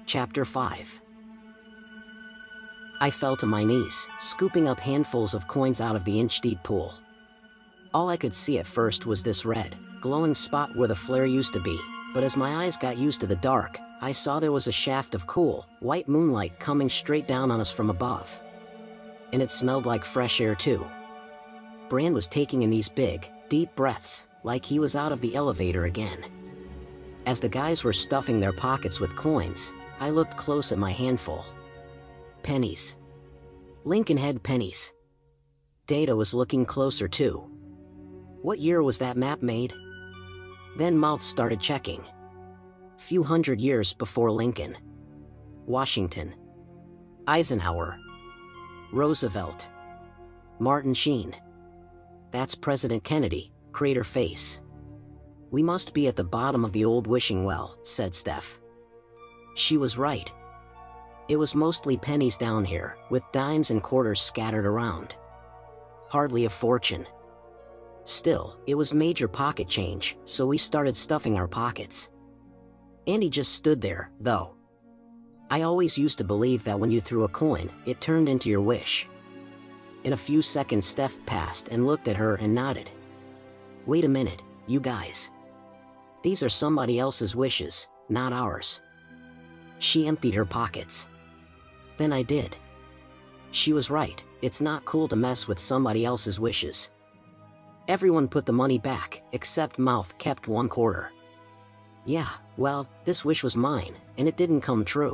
Chapter 5. I fell to my knees, scooping up handfuls of coins out of the inch-deep pool. All I could see at first was this red, glowing spot where the flare used to be, but as my eyes got used to the dark, I saw there was a shaft of cool, white moonlight coming straight down on us from above. And it smelled like fresh air too. Bran was taking in these big, deep breaths, like he was out of the elevator again. As the guys were stuffing their pockets with coins, I looked close at my handful. Pennies. Lincoln had pennies. Data was looking closer too. What year was that map made? Then mouths started checking. Few hundred years before Lincoln. Washington. Eisenhower. Roosevelt. Martin Sheen. That's President Kennedy, crater face. We must be at the bottom of the old wishing well, said Steph. She was right. It was mostly pennies down here, with dimes and quarters scattered around. Hardly a fortune. Still, it was major pocket change, so we started stuffing our pockets. Andy just stood there, though. I always used to believe that when you threw a coin, it turned into your wish. In a few seconds Steph passed and looked at her and nodded. Wait a minute, you guys. These are somebody else's wishes, not ours. She emptied her pockets. Then I did. She was right, it's not cool to mess with somebody else's wishes. Everyone put the money back, except Mouth kept 1 quarter. Yeah, well, this wish was mine, and it didn't come true.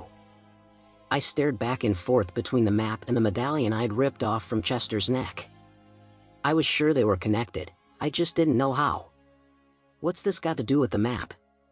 I stared back and forth between the map and the medallion I'd ripped off from Chester's neck. I was sure they were connected, I just didn't know how. What's this got to do with the map?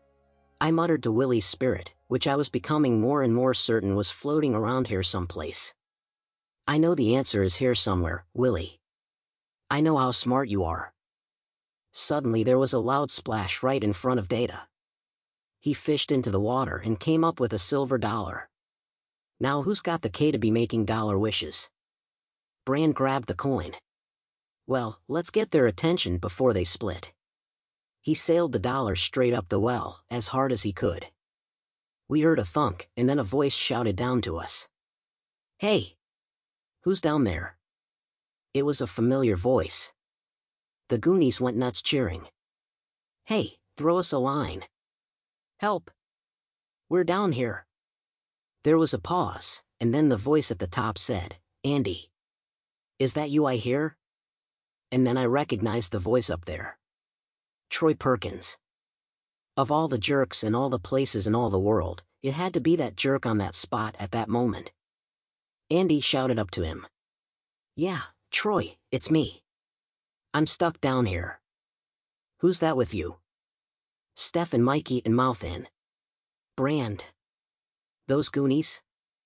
I muttered to Willie's spirit, which I was becoming more and more certain was floating around here someplace. I know the answer is here somewhere, Willie. I know how smart you are. Suddenly there was a loud splash right in front of Data. He fished into the water and came up with a silver dollar. Now who's got the K to be making dollar wishes? Bran grabbed the coin. Well, let's get their attention before they split. He sailed the dollar straight up the well, as hard as he could. We heard a thunk, and then a voice shouted down to us. Hey! Who's down there? It was a familiar voice. The Goonies went nuts cheering. Hey, throw us a line. Help! We're down here. There was a pause, and then the voice at the top said, Andy. Is that you I hear? And then I recognized the voice up there. Troy Perkins. Of all the jerks in all the places in all the world, it had to be that jerk on that spot at that moment. Andy shouted up to him. Yeah, Troy, it's me. I'm stuck down here. Who's that with you? Steph and Mikey and Mouth in. Brand. Those Goonies?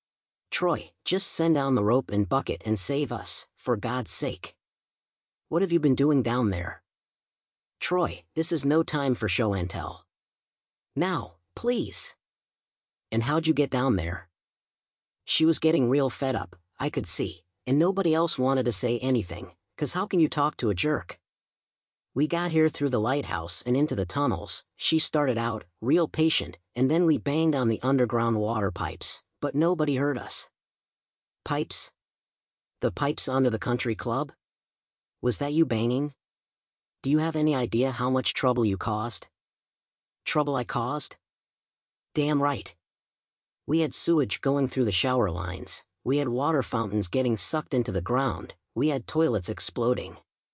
Troy, just send down the rope and bucket and save us, for God's sake. What have you been doing down there? Troy, this is no time for show and tell. Now, please. And how'd you get down there? She was getting real fed up, I could see, and nobody else wanted to say anything, 'cause how can you talk to a jerk? We got here through the lighthouse and into the tunnels, she started out, real patient, and then we banged on the underground water pipes, but nobody heard us. Pipes? The pipes under the country club? Was that you banging? Do you have any idea how much trouble you caused? Trouble I caused? Damn right. We had sewage going through the shower lines, we had water fountains getting sucked into the ground, we had toilets exploding.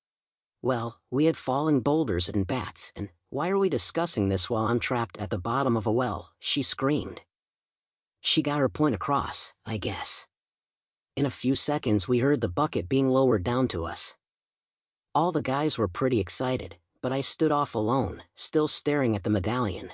Well, we had falling boulders and bats, and why are we discussing this while I'm trapped at the bottom of a well? She screamed. She got her point across, I guess. In a few seconds we heard the bucket being lowered down to us. All the guys were pretty excited, but I stood off alone, still staring at the medallion.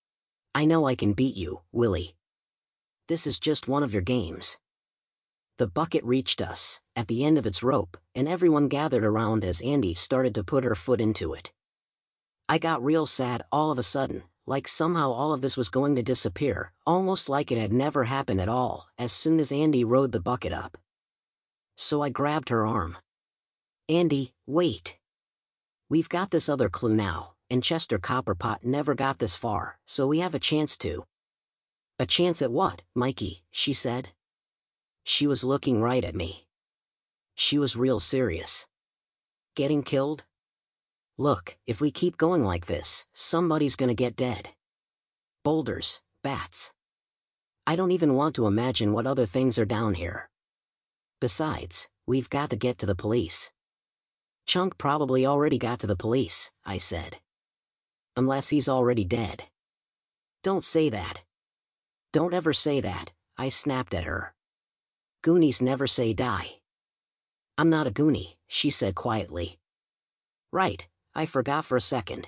I know I can beat you, Willie. This is just one of your games. The bucket reached us, at the end of its rope, and everyone gathered around as Andy started to put her foot into it. I got real sad all of a sudden, like somehow all of this was going to disappear, almost like it had never happened at all, as soon as Andy rode the bucket up. So I grabbed her arm. Andy, wait. We've got this other clue now, and Chester Copperpot never got this far, so we have a chance to. A chance at what, Mikey? She said. She was looking right at me. She was real serious. Getting killed? Look, if we keep going like this, somebody's gonna get dead. Boulders, bats. I don't even want to imagine what other things are down here. Besides, we've got to get to the police. Chunk probably already got to the police, I said. Unless he's already dead. Don't say that. Don't ever say that, I snapped at her. Goonies never say die. I'm not a Goonie, she said quietly. Right, I forgot for a second.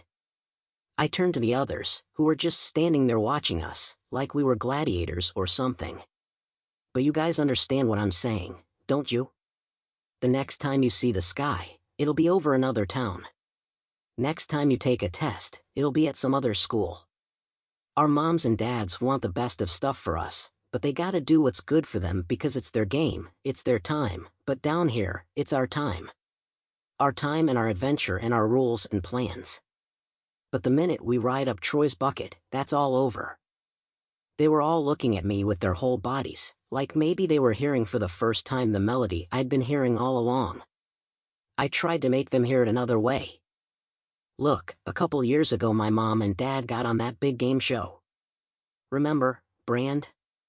I turned to the others, who were just standing there watching us, like we were gladiators or something. But you guys understand what I'm saying, don't you? The next time you see the sky, it'll be over another town. Next time you take a test, it'll be at some other school. Our moms and dads want the best of stuff for us, but they gotta do what's good for them because it's their game, it's their time, but down here, it's our time. Our time and our adventure and our rules and plans. But the minute we ride up Troy's bucket, that's all over. They were all looking at me with their whole bodies, like maybe they were hearing for the first time the melody I'd been hearing all along. I tried to make them hear it another way. Look, a couple years ago my mom and dad got on that big game show. Remember, Brand?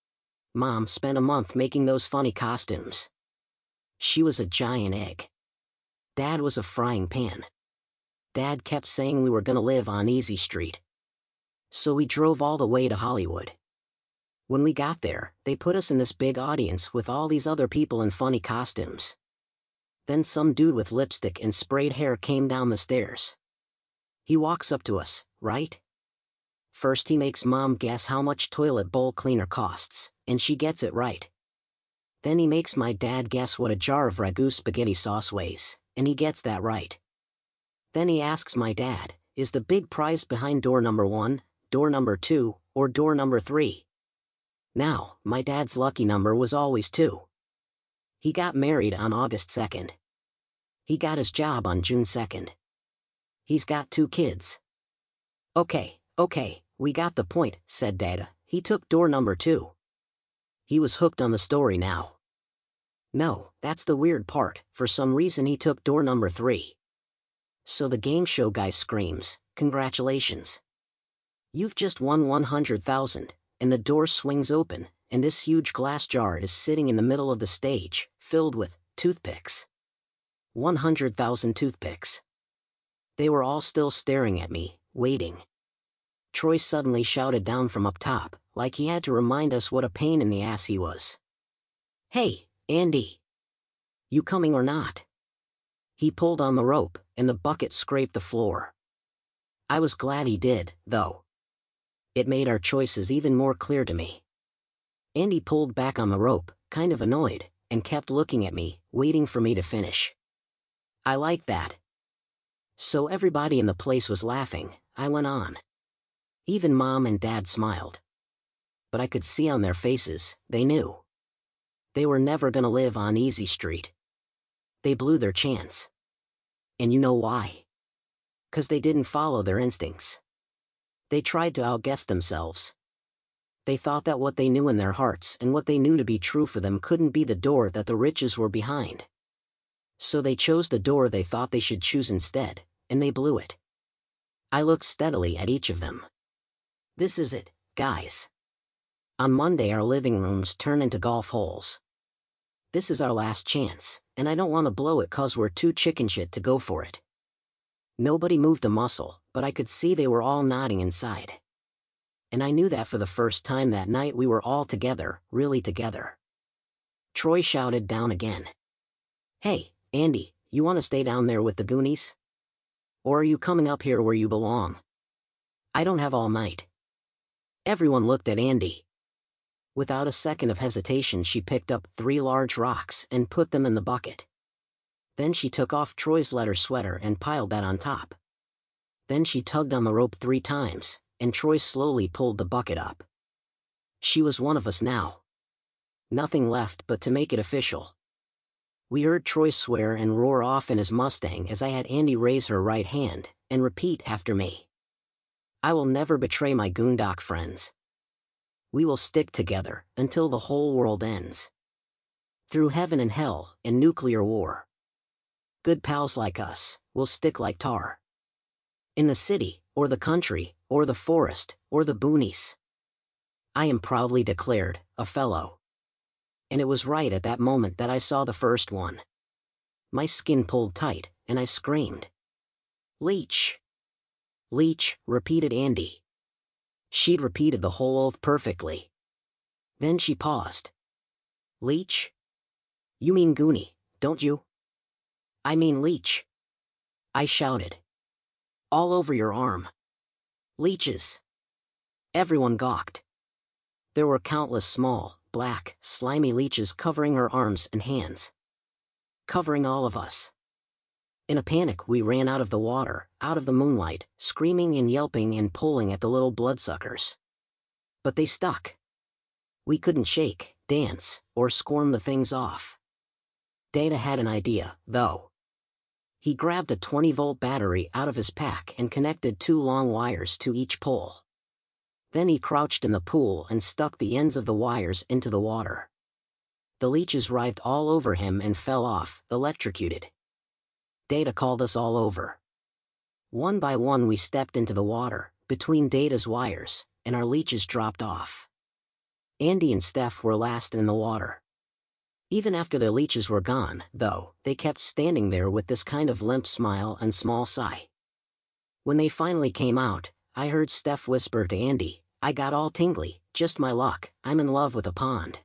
Mom spent a month making those funny costumes. She was a giant egg. Dad was a frying pan. Dad kept saying we were gonna live on Easy Street. So we drove all the way to Hollywood. When we got there, they put us in this big audience with all these other people in funny costumes. Then some dude with lipstick and sprayed hair came down the stairs. He walks up to us, right? First he makes Mom guess how much toilet bowl cleaner costs, and she gets it right. Then he makes my dad guess what a jar of ragu spaghetti sauce weighs, and he gets that right. Then he asks my dad, is the big prize behind door number 1, door number 2, or door number 3? Now, my dad's lucky number was always 2. He got married on August 2nd. He got his job on June 2nd. He's got 2 kids. Okay, we got the point, said Dada. He took door number 2. He was hooked on the story now. No, that's the weird part, for some reason he took door number 3. So the game show guy screams, congratulations. You've just won 100,000, and the door swings open, and this huge glass jar is sitting in the middle of the stage, filled with toothpicks. 100,000 toothpicks. They were all still staring at me, waiting. Troy suddenly shouted down from up top, like he had to remind us what a pain in the ass he was. Hey, Andy. You coming or not? He pulled on the rope, and the bucket scraped the floor. I was glad he did, though. It made our choices even more clear to me. Andy pulled back on the rope, kind of annoyed, and kept looking at me, waiting for me to finish. I liked that. So everybody in the place was laughing, I went on. Even Mom and Dad smiled. But I could see on their faces, they knew. They were never gonna live on Easy Street. They blew their chance. And you know why? 'Cause they didn't follow their instincts. They tried to outguess themselves. They thought that what they knew in their hearts and what they knew to be true for them couldn't be the door that the riches were behind. So they chose the door they thought they should choose instead, and they blew it. I looked steadily at each of them. This is it, guys. On Monday our living rooms turn into golf holes. This is our last chance, and I don't want to blow it 'cause we're too chicken shit to go for it. Nobody moved a muscle, but I could see they were all nodding inside. And I knew that for the first time that night we were all together, really together. Troy shouted down again. Hey, Andy, you want to stay down there with the Goonies? Or are you coming up here where you belong? I don't have all night. Everyone looked at Andy. Without a second of hesitation she picked up 3 large rocks and put them in the bucket. Then she took off Troy's leather sweater and piled that on top. Then she tugged on the rope 3 times, and Troy slowly pulled the bucket up. She was one of us now. Nothing left but to make it official. We heard Troy swear and roar off in his Mustang as I had Andy raise her right hand and repeat after me. I will never betray my Goondock friends. We will stick together until the whole world ends. Through heaven and hell and nuclear war. Good pals like us will stick like tar. In the city, or the country, or the forest, or the boonies. I am proudly declared a fellow. And it was right at that moment that I saw the first one. My skin pulled tight, and I screamed. Leech! Leech, repeated Andy. She'd repeated the whole oath perfectly. Then she paused. Leech? You mean Goonie, don't you? I mean leech. I shouted. All over your arm. Leeches. Everyone gawked. There were countless small, black, slimy leeches covering her arms and hands. Covering all of us. In a panic we ran out of the water, out of the moonlight, screaming and yelping and pulling at the little bloodsuckers. But they stuck. We couldn't shake, dance, or squirm the things off. Data had an idea, though. He grabbed a 20-volt battery out of his pack and connected 2 long wires to each pole. Then he crouched in the pool and stuck the ends of the wires into the water. The leeches writhed all over him and fell off, electrocuted. Data called us all over. One by one we stepped into the water, between Data's wires, and our leeches dropped off. Andy and Steph were last in the water. Even after their leeches were gone, though, they kept standing there with this kind of limp smile and small sigh. When they finally came out, I heard Steph whisper to Andy, I got all tingly, just my luck, I'm in love with a pond.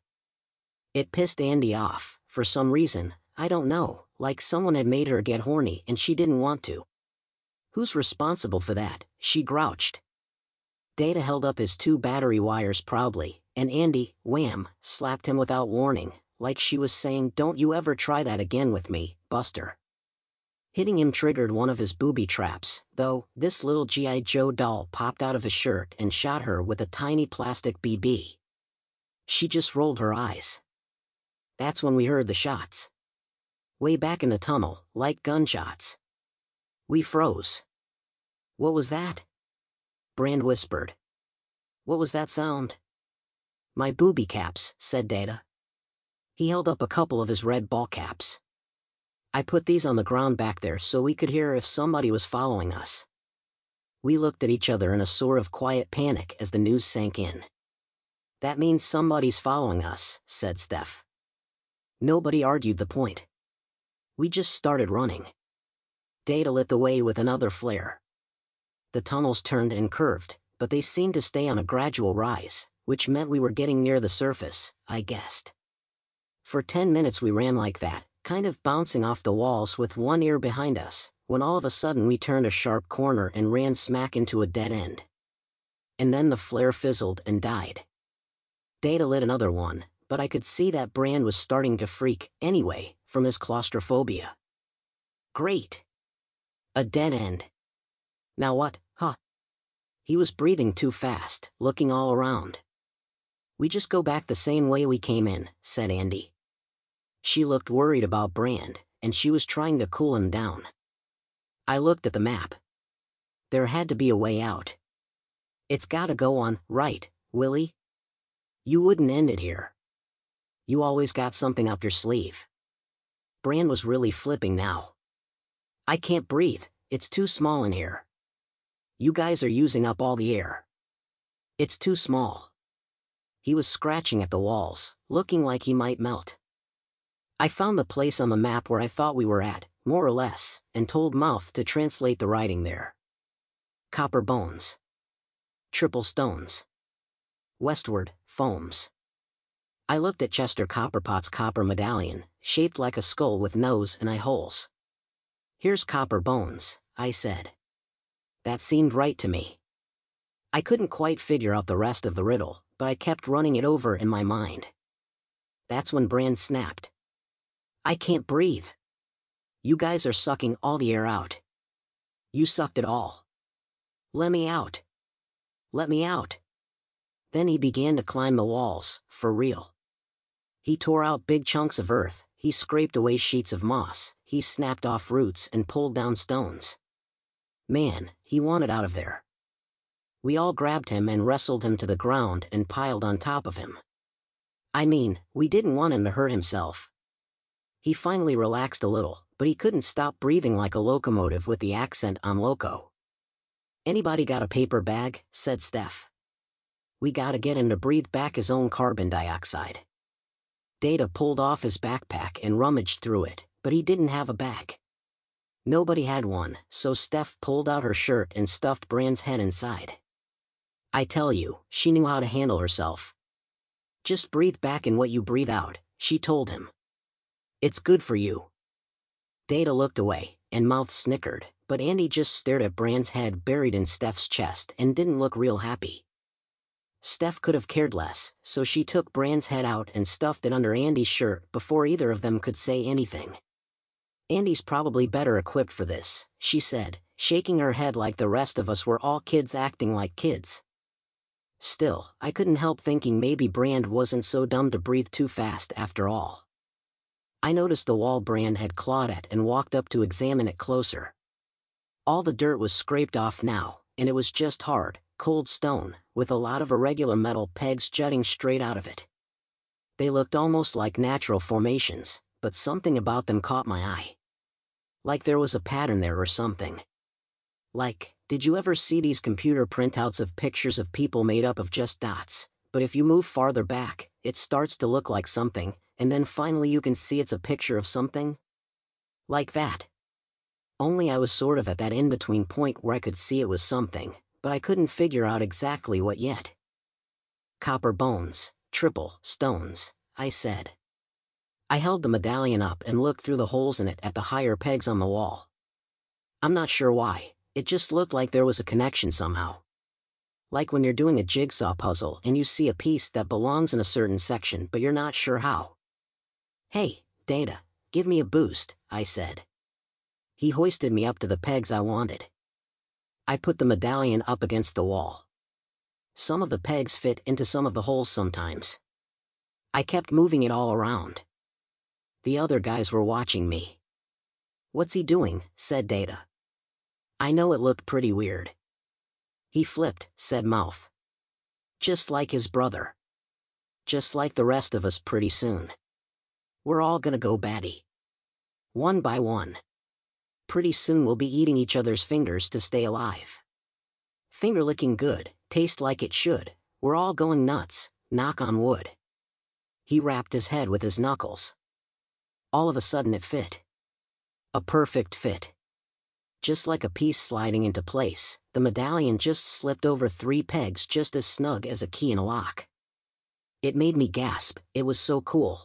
It pissed Andy off, for some reason, I don't know, like someone had made her get horny and she didn't want to. Who's responsible for that? She grouched. Data held up his 2 battery wires proudly, and Andy, wham, slapped him without warning, like she was saying, don't you ever try that again with me, Buster. Hitting him triggered one of his booby traps, though, this little G.I. Joe doll popped out of his shirt and shot her with a tiny plastic BB. She just rolled her eyes. That's when we heard the shots. Way back in the tunnel, like gunshots. We froze. What was that? Brand whispered. What was that sound? My booby caps, said Data. He held up a couple of his red ball caps. I put these on the ground back there so we could hear if somebody was following us. We looked at each other in a sort of quiet panic as the news sank in. That means somebody's following us, said Steph. Nobody argued the point. We just started running. Data lit the way with another flare. The tunnels turned and curved, but they seemed to stay on a gradual rise, which meant we were getting near the surface, I guessed. For 10 minutes we ran like that, kind of bouncing off the walls with one ear behind us, when all of a sudden we turned a sharp corner and ran smack into a dead end. And then the flare fizzled and died. Data lit another one, but I could see that Brand was starting to freak, anyway, from his claustrophobia. Great! A dead end. Now what, huh? He was breathing too fast, looking all around. We just go back the same way we came in, said Andy. She looked worried about Brand, and she was trying to cool him down. I looked at the map. There had to be a way out. It's gotta go on, right, Willie? You wouldn't end it here. You always got something up your sleeve. Brand was really flipping now. I can't breathe, it's too small in here. You guys are using up all the air. It's too small. He was scratching at the walls, looking like he might melt. I found the place on the map where I thought we were at, more or less, and told Mouth to translate the writing there. Copper bones. Triple stones. Westward, foams. I looked at Chester Copperpot's copper medallion, shaped like a skull with nose and eye holes. Here's copper bones, I said. That seemed right to me. I couldn't quite figure out the rest of the riddle, but I kept running it over in my mind. That's when Brand snapped. I can't breathe. You guys are sucking all the air out. You sucked it all. Let me out. Let me out. Then he began to climb the walls, for real. He tore out big chunks of earth, he scraped away sheets of moss, he snapped off roots and pulled down stones. Man, he wanted out of there. We all grabbed him and wrestled him to the ground and piled on top of him. I mean, we didn't want him to hurt himself. He finally relaxed a little, but he couldn't stop breathing like a locomotive with the accent on loco. "Anybody got a paper bag?" said Steph. "We gotta get him to breathe back his own carbon dioxide." Data pulled off his backpack and rummaged through it, but he didn't have a bag. Nobody had one, so Steph pulled out her shirt and stuffed Bran's head inside. I tell you, she knew how to handle herself. "Just breathe back in what you breathe out," she told him. "It's good for you." Data looked away, and Mouth snickered, but Andy just stared at Bran's head buried in Steph's chest and didn't look real happy. Steph could have cared less, so she took Bran's head out and stuffed it under Andy's shirt before either of them could say anything. "Andy's probably better equipped for this," she said, shaking her head like the rest of us were all kids acting like kids. Still, I couldn't help thinking maybe Brand wasn't so dumb to breathe too fast after all. I noticed the wall Brand had clawed at and walked up to examine it closer. All the dirt was scraped off now, and it was just hard, cold stone, with a lot of irregular metal pegs jutting straight out of it. They looked almost like natural formations, but something about them caught my eye. Like there was a pattern there or something. Like, did you ever see these computer printouts of pictures of people made up of just dots, but if you move farther back, it starts to look like something, and then finally you can see it's a picture of something? Like that. Only I was sort of at that in-between point where I could see it was something, but I couldn't figure out exactly what yet. "Copper bones, triple stones," I said. I held the medallion up and looked through the holes in it at the higher pegs on the wall. I'm not sure why, it just looked like there was a connection somehow. Like when you're doing a jigsaw puzzle and you see a piece that belongs in a certain section but you're not sure how. "Hey, Data, give me a boost," I said. He hoisted me up to the pegs I wanted. I put the medallion up against the wall. Some of the pegs fit into some of the holes sometimes. I kept moving it all around. The other guys were watching me. "What's he doing?" said Data. I know it looked pretty weird. "He flipped," said Mouth. "Just like his brother. Just like the rest of us pretty soon. We're all gonna go batty. One by one. Pretty soon we'll be eating each other's fingers to stay alive. Finger licking good, taste like it should, we're all going nuts, knock on wood." He rapped his head with his knuckles. All of a sudden it fit. A perfect fit. Just like a piece sliding into place, the medallion just slipped over 3 pegs just as snug as a key in a lock. It made me gasp, it was so cool.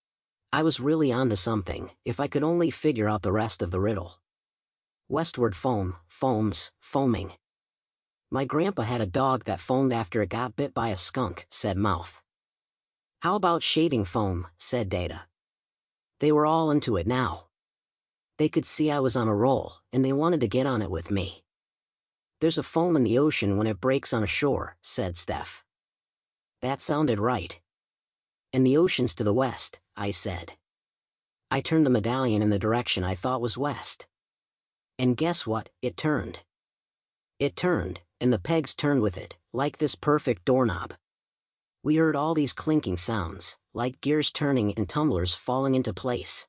I was really onto something, if I could only figure out the rest of the riddle. Westward foam, foams, foaming. "My grandpa had a dog that foamed after it got bit by a skunk," said Mouth. "How about shaving foam?" said Data. They were all into it now. They could see I was on a roll, and they wanted to get on it with me. "There's a foam in the ocean when it breaks on a shore," said Steph. That sounded right. "And the ocean's to the west," I said. I turned the medallion in the direction I thought was west. And guess what, it turned. It turned, and the pegs turned with it, like this perfect doorknob. We heard all these clinking sounds, like gears turning and tumblers falling into place.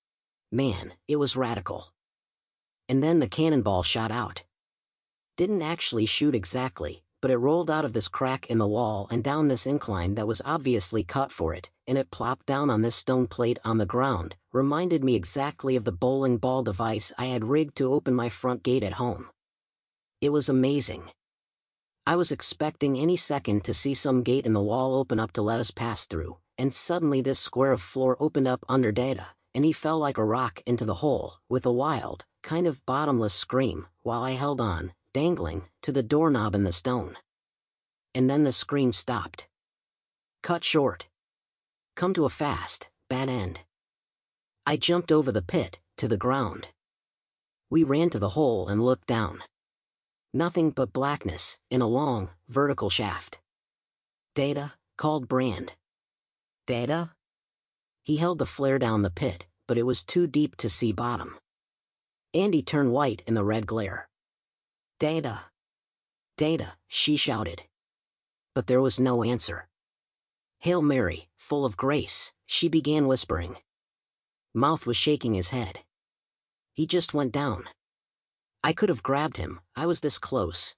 Man, it was radical. And then the cannonball shot out. Didn't actually shoot exactly, but it rolled out of this crack in the wall and down this incline that was obviously cut for it, and it plopped down on this stone plate on the ground, reminded me exactly of the bowling ball device I had rigged to open my front gate at home. It was amazing. I was expecting any second to see some gate in the wall open up to let us pass through, and suddenly this square of floor opened up under Data, and he fell like a rock into the hole, with a wild, kind of bottomless scream, while I held on, dangling, to the doorknob in the stone. And then the scream stopped. Cut short. Come to a fast, bad end. I jumped over the pit, to the ground. We ran to the hole and looked down. Nothing but blackness, in a long, vertical shaft. "Data," called Brand. "Data?" He held the flare down the pit, but it was too deep to see bottom. Andy turned white in the red glare. "Data! Data, she shouted. But there was no answer. Hail Mary, full of grace, she began whispering. Mouth was shaking his head. He just went down. I could have grabbed him, I was this close,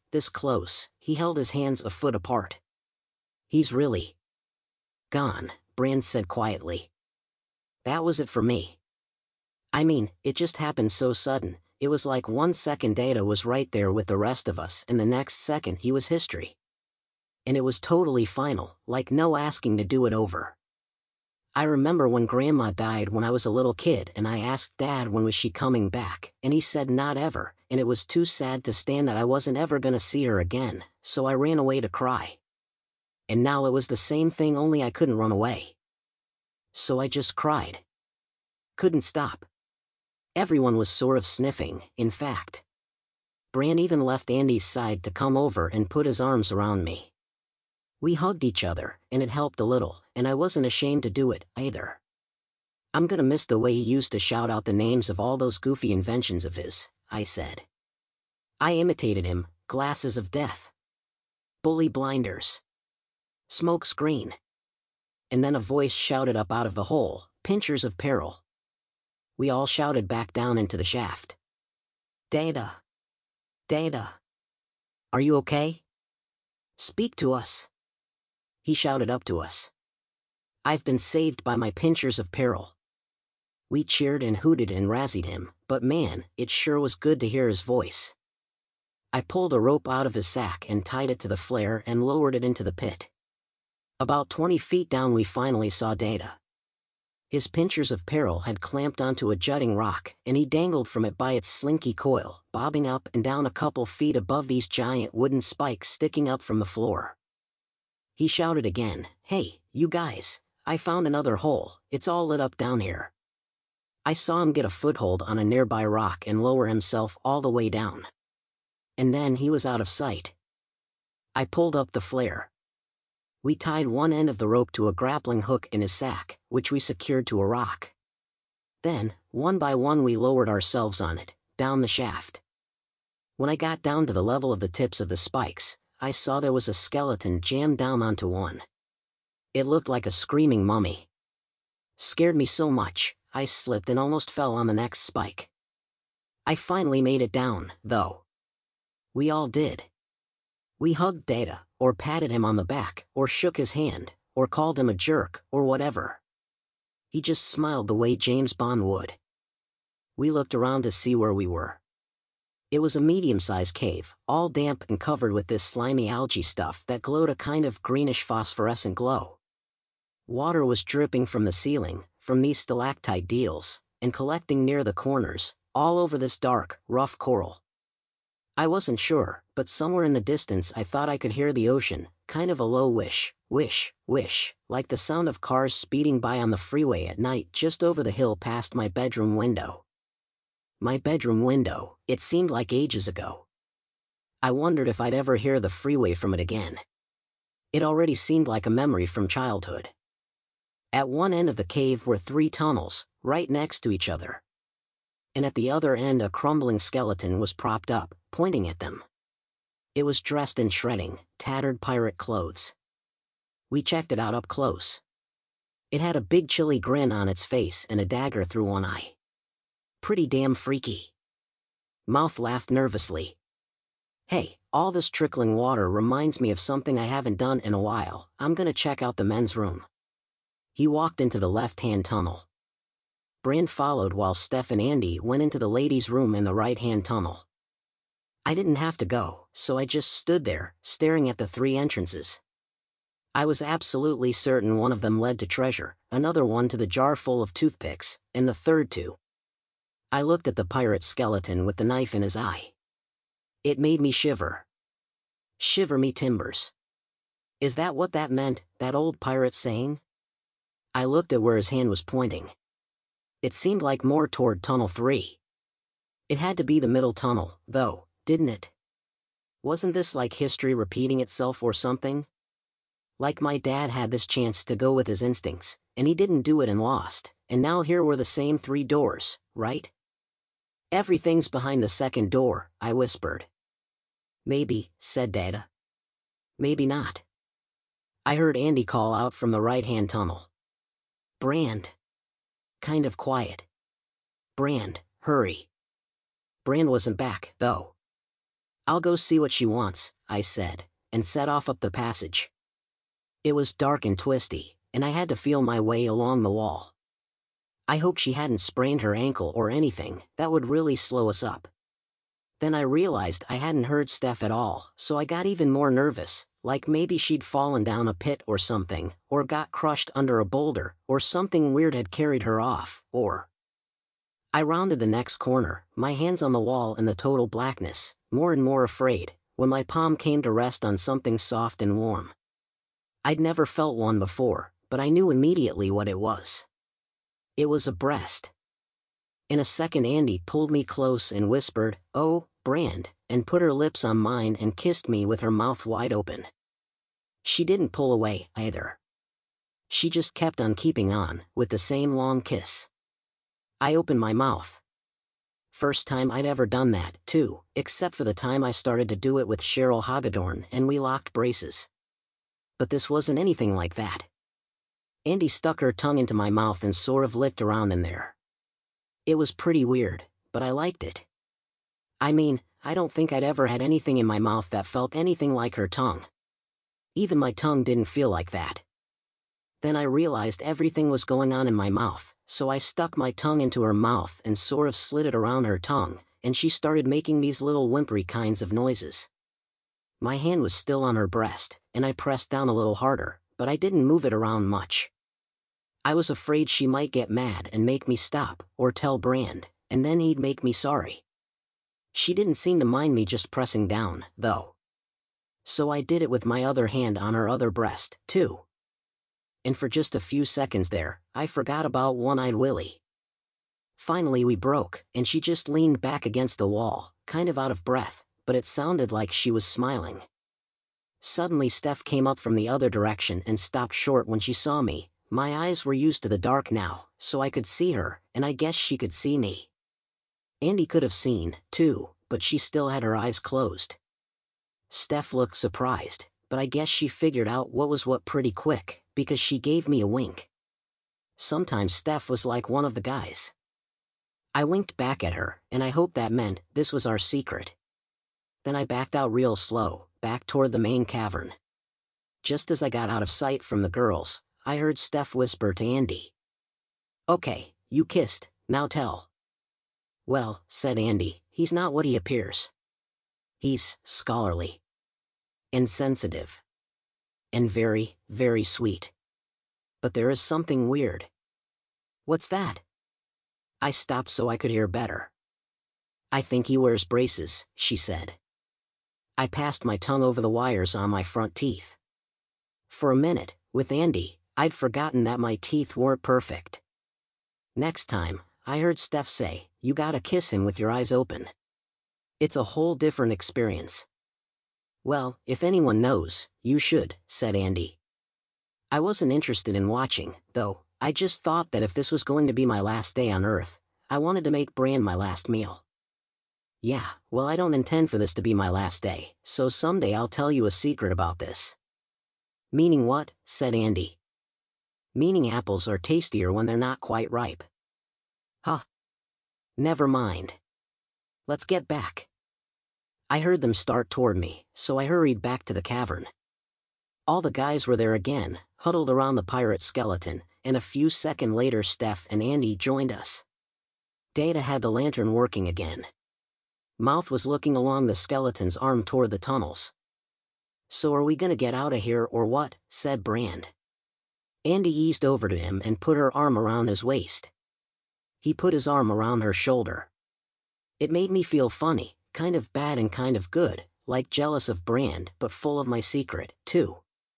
he held his hands a foot apart. He's really gone, Brand said quietly. That was it for me. I mean, it just happened so sudden, it was like 1 second Data was right there with the rest of us and the next second he was history. And it was totally final, like no asking to do it over. I remember when Grandma died when I was a little kid and I asked Dad when was she coming back, and he said not ever, and it was too sad to stand that I wasn't ever gonna see her again, so I ran away to cry. And now it was the same thing, only I couldn't run away. So I just cried. Couldn't stop. Everyone was sort of sniffing, in fact. Bran even left Andy's side to come over and put his arms around me. We hugged each other, and it helped a little, and I wasn't ashamed to do it, either. I'm gonna miss the way he used to shout out the names of all those goofy inventions of his, I said. I imitated him, glasses of death. Bully blinders. Smoke screen. And then a voice shouted up out of the hole, pinchers of peril. We all shouted back down into the shaft. Data. Data. Are you okay? Speak to us. He shouted up to us. I've been saved by my pinchers of peril. We cheered and hooted and razzied him, but man, it sure was good to hear his voice. I pulled a rope out of his sack and tied it to the flare and lowered it into the pit. About 20 feet down we finally saw Data. His pinchers of peril had clamped onto a jutting rock, and he dangled from it by its slinky coil, bobbing up and down a couple feet above these giant wooden spikes sticking up from the floor. He shouted again, "Hey, you guys, I found another hole, it's all lit up down here." I saw him get a foothold on a nearby rock and lower himself all the way down. And then he was out of sight. I pulled up the flare. We tied one end of the rope to a grappling hook in his sack, which we secured to a rock. Then, one by one we lowered ourselves on it, down the shaft. When I got down to the level of the tips of the spikes, I saw there was a skeleton jammed down onto one. It looked like a screaming mummy. Scared me so much, I slipped and almost fell on the next spike. I finally made it down, though. We all did. We hugged Data, or patted him on the back, or shook his hand, or called him a jerk, or whatever. He just smiled the way James Bond would. We looked around to see where we were. It was a medium-sized cave, all damp and covered with this slimy algae stuff that glowed a kind of greenish phosphorescent glow. Water was dripping from the ceiling, from these stalactite deals, and collecting near the corners, all over this dark, rough coral. I wasn't sure, but somewhere in the distance I thought I could hear the ocean, kind of a low wish, wish, wish, like the sound of cars speeding by on the freeway at night just over the hill past my bedroom window. My bedroom window, it seemed like ages ago. I wondered if I'd ever hear the freeway from it again. It already seemed like a memory from childhood. At one end of the cave were 3 tunnels, right next to each other. And at the other end a crumbling skeleton was propped up, pointing at them. It was dressed in shredding, tattered pirate clothes. We checked it out up close. It had a big chilly grin on its face and a dagger through one eye. Pretty damn freaky. Mouth laughed nervously. Hey, all this trickling water reminds me of something I haven't done in a while. I'm gonna check out the men's room. He walked into the left-hand tunnel. Bran followed while Steph and Andy went into the ladies' room in the right-hand tunnel. I didn't have to go, so I just stood there, staring at the 3 entrances. I was absolutely certain one of them led to treasure, another one to the jar full of toothpicks, and the third to... I looked at the pirate skeleton with the knife in his eye. It made me shiver. Shiver me timbers. Is that what that meant, that old pirate saying? I looked at where his hand was pointing. It seemed like more toward Tunnel 3. It had to be the middle tunnel, though, didn't it? Wasn't this like history repeating itself or something? Like my dad had this chance to go with his instincts, and he didn't do it and lost, and now here were the same 3 doors, right? Everything's behind the second door, I whispered. Maybe, said Data. Maybe not. I heard Andy call out from the right-hand tunnel. Brand. Kind of quiet. Brand, hurry. Brand wasn't back, though. I'll go see what she wants, I said, and set off up the passage. It was dark and twisty, and I had to feel my way along the wall. I hoped she hadn't sprained her ankle or anything. That would really slow us up. Then I realized I hadn't heard Steph at all, so I got even more nervous, like maybe she'd fallen down a pit or something, or got crushed under a boulder, or something weird had carried her off, or... I rounded the next corner, my hands on the wall in the total blackness, more and more afraid, when my palm came to rest on something soft and warm. I'd never felt one before, but I knew immediately what it was. It was a breast. In a second Andy pulled me close and whispered, "Oh, Brand," and put her lips on mine and kissed me with her mouth wide open. She didn't pull away, either. She just kept on keeping on, with the same long kiss. I opened my mouth. First time I'd ever done that, too, except for the time I started to do it with Cheryl Hagedorn and we locked braces. But this wasn't anything like that. Andy stuck her tongue into my mouth and sort of licked around in there. It was pretty weird, but I liked it. I mean, I don't think I'd ever had anything in my mouth that felt anything like her tongue. Even my tongue didn't feel like that. Then I realized everything was going on in my mouth, so I stuck my tongue into her mouth and sort of slid it around her tongue, and she started making these little whimpery kinds of noises. My hand was still on her breast, and I pressed down a little harder, but I didn't move it around much. I was afraid she might get mad and make me stop, or tell Brand, and then he'd make me sorry. She didn't seem to mind me just pressing down, though. So I did it with my other hand on her other breast, too. And for just a few seconds there, I forgot about One-Eyed Willie. Finally we broke, and she just leaned back against the wall, kind of out of breath, but it sounded like she was smiling. Suddenly Steph came up from the other direction and stopped short when she saw me. My eyes were used to the dark now, so I could see her, and I guess she could see me. Andy could have seen, too, but she still had her eyes closed. Steph looked surprised, but I guess she figured out what was what pretty quick, because she gave me a wink. Sometimes Steph was like one of the guys. I winked back at her, and I hoped that meant this was our secret. Then I backed out real slow, back toward the main cavern. Just as I got out of sight from the girls, I heard Steph whisper to Andy. "Okay, you kissed, now tell." "Well," said Andy, "he's not what he appears. He's scholarly. And sensitive. And very, very sweet. But there is something weird." "What's that?" I stopped so I could hear better. "I think he wears braces," she said. I passed my tongue over the wires on my front teeth. For a minute, with Andy, I'd forgotten that my teeth weren't perfect. Next time, I heard Steph say, "You gotta kiss him with your eyes open. It's a whole different experience." "Well, if anyone knows, you should," said Andy. I wasn't interested in watching, though. I just thought that if this was going to be my last day on Earth, I wanted to make Brand my last meal. Yeah, well, I don't intend for this to be my last day, so someday I'll tell you a secret about this. "Meaning what?" said Andy. "Meaning apples are tastier when they're not quite ripe." "Huh. Never mind. Let's get back." I heard them start toward me, so I hurried back to the cavern. All the guys were there again, huddled around the pirate skeleton, and a few seconds later Steph and Andy joined us. Data had the lantern working again. Mouth was looking along the skeleton's arm toward the tunnels. "So are we gonna get out of here or what?" said Brand. Andy eased over to him and put her arm around his waist. He put his arm around her shoulder. It made me feel funny, kind of bad and kind of good, like jealous of Brand but full of my secret, too.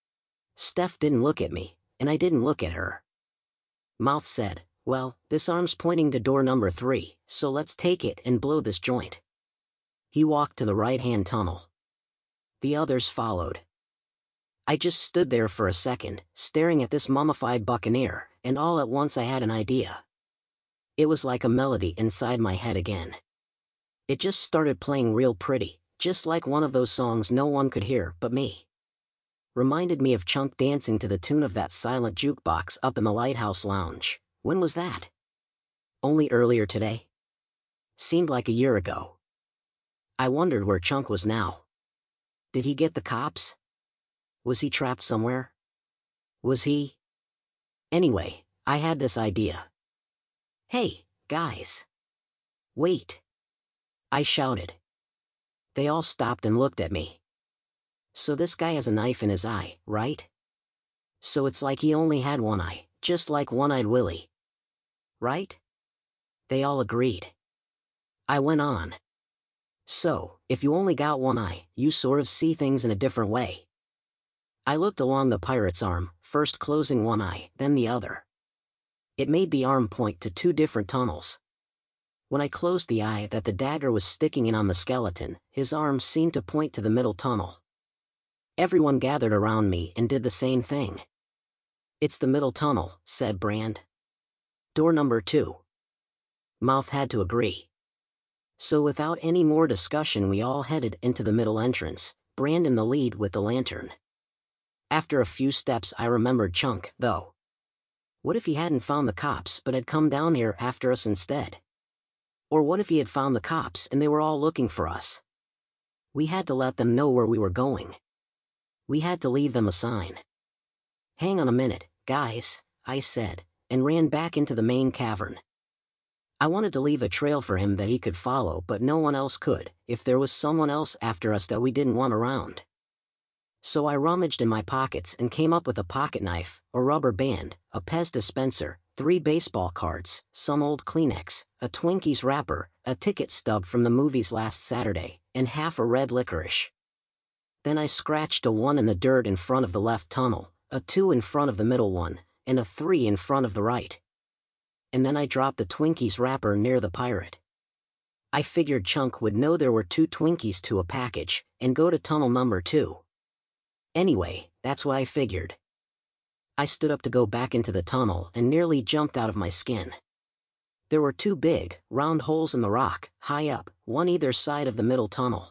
Steph didn't look at me, and I didn't look at her. Mouth said, "Well, this arm's pointing to door number 3, so let's take it and blow this joint." He walked to the right-hand tunnel. The others followed. I just stood there for a second, staring at this mummified buccaneer, and all at once I had an idea. It was like a melody inside my head again. It just started playing real pretty, Just like one of those songs no one could hear but me. Reminded me of Chunk dancing to the tune of that silent jukebox up in the lighthouse lounge. When was that? Only earlier today? Seemed like a year ago. I wondered where Chunk was now. Did he get the cops? Was he trapped somewhere? Was he? Anyway, I had this idea. Hey, guys. Wait. I shouted. They all stopped and looked at me. So this guy has a knife in his eye, right? So it's like he only had one eye, just like One-Eyed Willie. Right? They all agreed. I went on. So, if you only got one eye, you sort of see things in a different way. I looked along the pirate's arm, first closing one eye, then the other. It made the arm point to two different tunnels. When I closed the eye that the dagger was sticking in on the skeleton, his arm seemed to point to the middle tunnel. Everyone gathered around me and did the same thing. It's the middle tunnel, said Brand. Door number 2. Mouth had to agree. So without any more discussion we all headed into the middle entrance, Brand in the lead with the lantern. After a few steps I remembered Chunk, though. What if he hadn't found the cops but had come down here after us instead? Or what if he had found the cops and they were all looking for us? We had to let them know where we were going. We had to leave them a sign. Hang on a minute, guys, I said, and ran back into the main cavern. I wanted to leave a trail for him that he could follow, but no one else could, if there was someone else after us that we didn't want around. So I rummaged in my pockets and came up with a pocket knife, a rubber band, a Pez dispenser, 3 baseball cards, some old Kleenex, a Twinkies wrapper, a ticket stub from the movies last Saturday, and half a red licorice. Then I scratched a 1 in the dirt in front of the left tunnel, a 2 in front of the middle one, and a 3 in front of the right. And then I dropped the Twinkies wrapper near the pirate. I figured Chunk would know there were 2 Twinkies to a package, and go to tunnel number 2. Anyway, that's what I figured. I stood up to go back into the tunnel and nearly jumped out of my skin. There were 2 big, round holes in the rock, high up, one either side of the middle tunnel.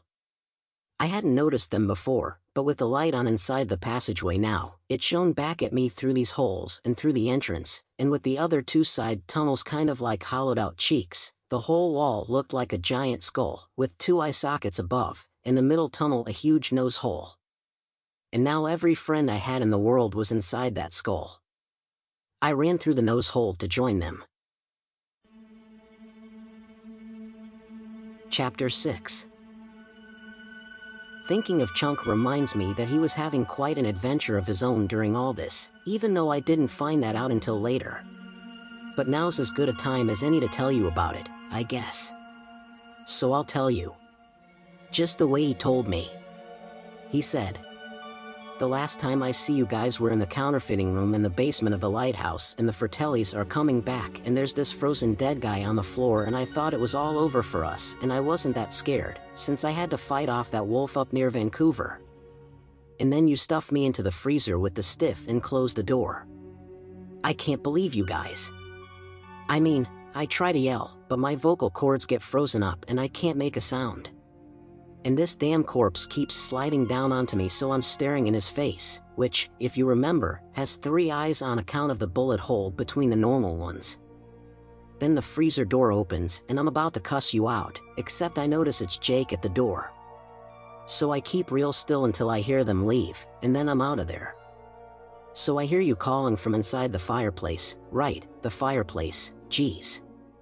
I hadn't noticed them before, but with the light on inside the passageway now, it shone back at me through these holes and through the entrance, and with the other 2 side tunnels kind of like hollowed-out cheeks, the whole wall looked like a giant skull, with 2 eye sockets above, and the middle tunnel a huge nose hole. And now every friend I had in the world was inside that skull. I ran through the nose hole to join them. Chapter 6. Thinking of Chunk reminds me that he was having quite an adventure of his own during all this, even though I didn't find that out until later. But now's as good a time as any to tell you about it, I guess. So I'll tell you. Just the way he told me. He said, "The last time I see you guys were in the counterfeiting room in the basement of the lighthouse, and the Fratellis are coming back, and there's this frozen dead guy on the floor, and I thought it was all over for us, and I wasn't that scared, since I had to fight off that wolf up near Vancouver. And then you stuffed me into the freezer with the stiff and closed the door. I can't believe you guys. I mean, I try to yell, but my vocal cords get frozen up and I can't make a sound. And this damn corpse keeps sliding down onto me, so I'm staring in his face, which, if you remember, has 3 eyes on account of the bullet hole between the normal ones. Then the freezer door opens and I'm about to cuss you out, except I notice it's Jake at the door. So I keep real still until I hear them leave, and then I'm out of there. So I hear you calling from inside the fireplace, right, the fireplace, geez.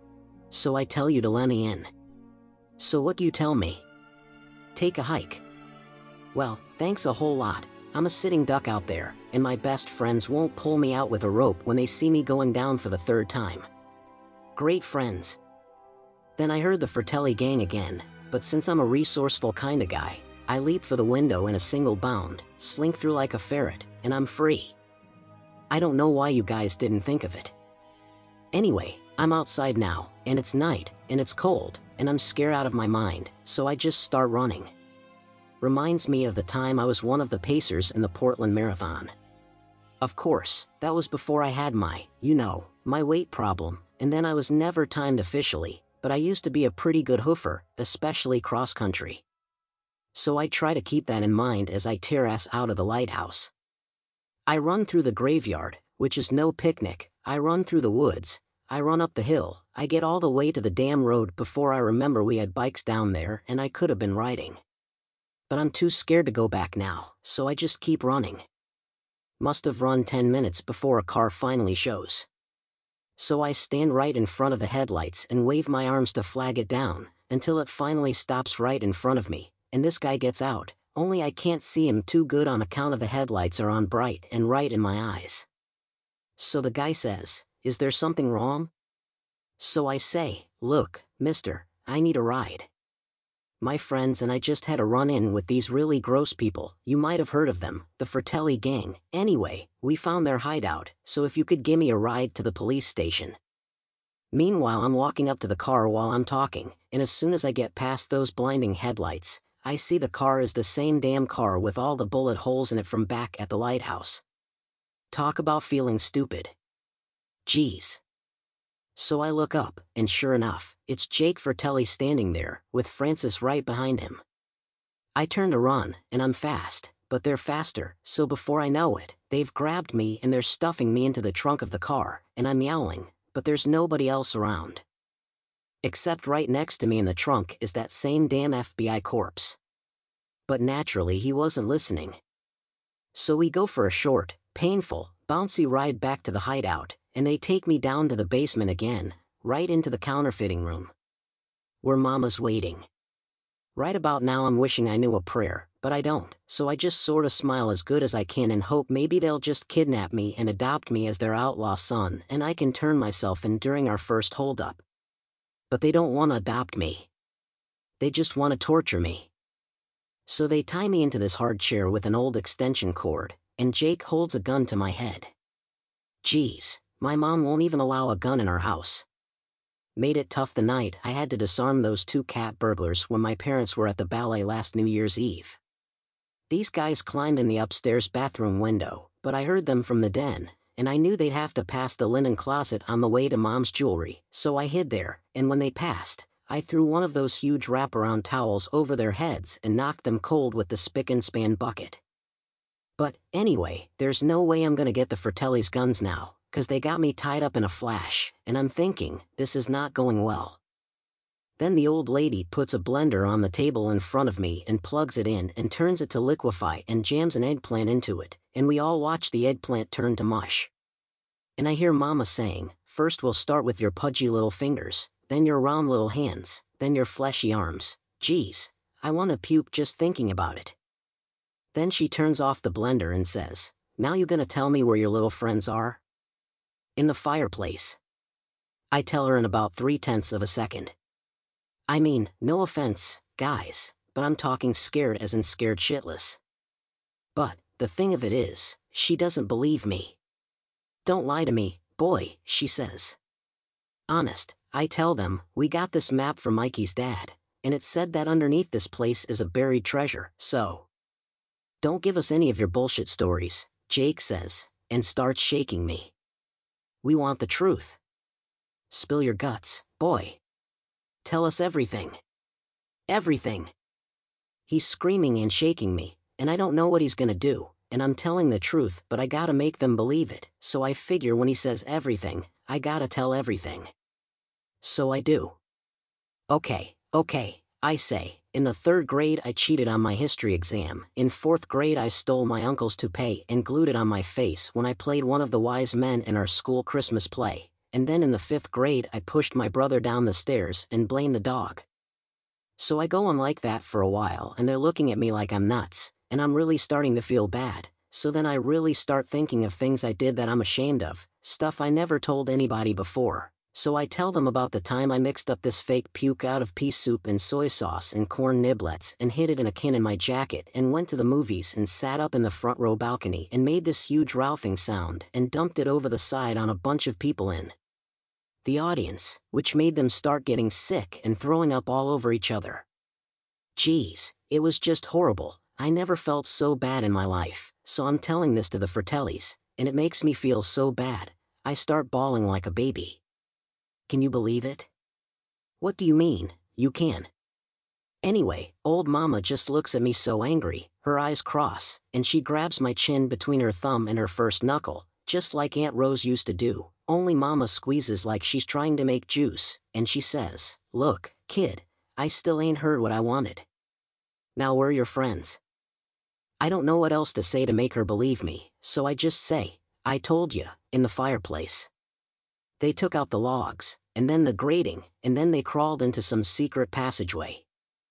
So I tell you to let me in. So what do you tell me? Take a hike. Well, thanks a whole lot. I'm a sitting duck out there, and my best friends won't pull me out with a rope when they see me going down for the 3rd time. Great friends. Then I heard the Fratelli gang again, but since I'm a resourceful kinda guy, I leap for the window in a single bound, slink through like a ferret, and I'm free. I don't know why you guys didn't think of it. Anyway, I'm outside now, and it's night, and it's cold, and I'm scared out of my mind, so I just start running. Reminds me of the time I was one of the pacers in the Portland Marathon. Of course, that was before I had my, my weight problem, and then I was never timed officially, but I used to be a pretty good hoofer, especially cross-country. So I try to keep that in mind as I tear ass out of the lighthouse. I run through the graveyard, which is no picnic, I run through the woods, I run up the hill, I get all the way to the damn road before I remember we had bikes down there and I could have been riding. But I'm too scared to go back now, so I just keep running. Must have run 10 minutes before a car finally shows. So I stand right in front of the headlights and wave my arms to flag it down, until it finally stops right in front of me, and this guy gets out, only I can't see him too good on account of the headlights are on bright and right in my eyes. So the guy says, "Is there something wrong?" So I say, "Look, mister, I need a ride. My friends and I just had a run-in with these really gross people, you might have heard of them, the Fratelli gang. Anyway, we found their hideout, so if you could give me a ride to the police station." Meanwhile I'm walking up to the car while I'm talking, and as soon as I get past those blinding headlights, I see the car is the same damn car with all the bullet holes in it from back at the lighthouse. Talk about feeling stupid. Jeez. So I look up, and sure enough, it's Jake Fratelli standing there, with Francis right behind him. I turn to run, and I'm fast, but they're faster, so before I know it, they've grabbed me and they're stuffing me into the trunk of the car, and I'm yowling, but there's nobody else around. Except right next to me in the trunk is that same damn FBI corpse. But naturally he wasn't listening. So we go for a short, painful, bouncy ride back to the hideout, and they take me down to the basement again, right into the counterfeiting room, where Mama's waiting. Right about now I'm wishing I knew a prayer, but I don't, so I just sorta smile as good as I can and hope maybe they'll just kidnap me and adopt me as their outlaw son and I can turn myself in during our first holdup. But they don't want to adopt me. They just want to torture me. So they tie me into this hard chair with an old extension cord, and Jake holds a gun to my head. Geez, my mom won't even allow a gun in our house. Made it tough the night I had to disarm those two cat burglars when my parents were at the ballet last New Year's Eve. These guys climbed in the upstairs bathroom window, but I heard them from the den, and I knew they'd have to pass the linen closet on the way to Mom's jewelry, so I hid there, and when they passed, I threw one of those huge wraparound towels over their heads and knocked them cold with the spick and span bucket. But, anyway, there's no way I'm gonna get the Fratelli's guns now, 'cause they got me tied up in a flash, and I'm thinking, this is not going well. Then the old lady puts a blender on the table in front of me and plugs it in and turns it to liquefy and jams an eggplant into it, and we all watch the eggplant turn to mush. And I hear Mama saying, "First we'll start with your pudgy little fingers, then your round little hands, then your fleshy arms." Geez, I want to puke just thinking about it. Then she turns off the blender and says, "Now you gonna tell me where your little friends are?" "In the fireplace." I tell her in about 3/10 of a second. I mean, no offense, guys, but I'm talking scared as in scared shitless. But, the thing of it is, she doesn't believe me. "Don't lie to me, boy," she says. "Honest," I tell them, "we got this map from Mikey's dad, and it said that underneath this place is a buried treasure, so don't give us any of your bullshit stories," Jake says, and starts shaking me. "We want the truth. Spill your guts, boy. Tell us everything. Everything." He's screaming and shaking me, and I don't know what he's gonna do, and I'm telling the truth, but I gotta make them believe it, so I figure when he says everything, I gotta tell everything. So I do. Okay, I say, in the 3rd grade I cheated on my history exam, in 4th grade I stole my uncle's toupee and glued it on my face when I played one of the wise men in our school Christmas play, and then in the 5th grade I pushed my brother down the stairs and blamed the dog. So I go on like that for a while and they're looking at me like I'm nuts, and I'm really starting to feel bad, so then I really start thinking of things I did that I'm ashamed of, stuff I never told anybody before. So I tell them about the time I mixed up this fake puke out of pea soup and soy sauce and corn niblets and hid it in a can in my jacket and went to the movies and sat up in the front row balcony and made this huge ralphing sound and dumped it over the side on a bunch of people in the audience, which made them start getting sick and throwing up all over each other. Geez, it was just horrible. I never felt so bad in my life, so I'm telling this to the Fratellis, and it makes me feel so bad, I start bawling like a baby. Can you believe it? What do you mean, you can? Anyway, old mama just looks at me so angry, her eyes cross, and she grabs my chin between her thumb and her first knuckle, just like Aunt Rose used to do, only mama squeezes like she's trying to make juice, and she says, "Look, kid, I still ain't heard what I wanted. Now we're your friends." I don't know what else to say to make her believe me, so I just say, "I told you," in the fireplace. They took out the logs, and then the grating, and then they crawled into some secret passageway.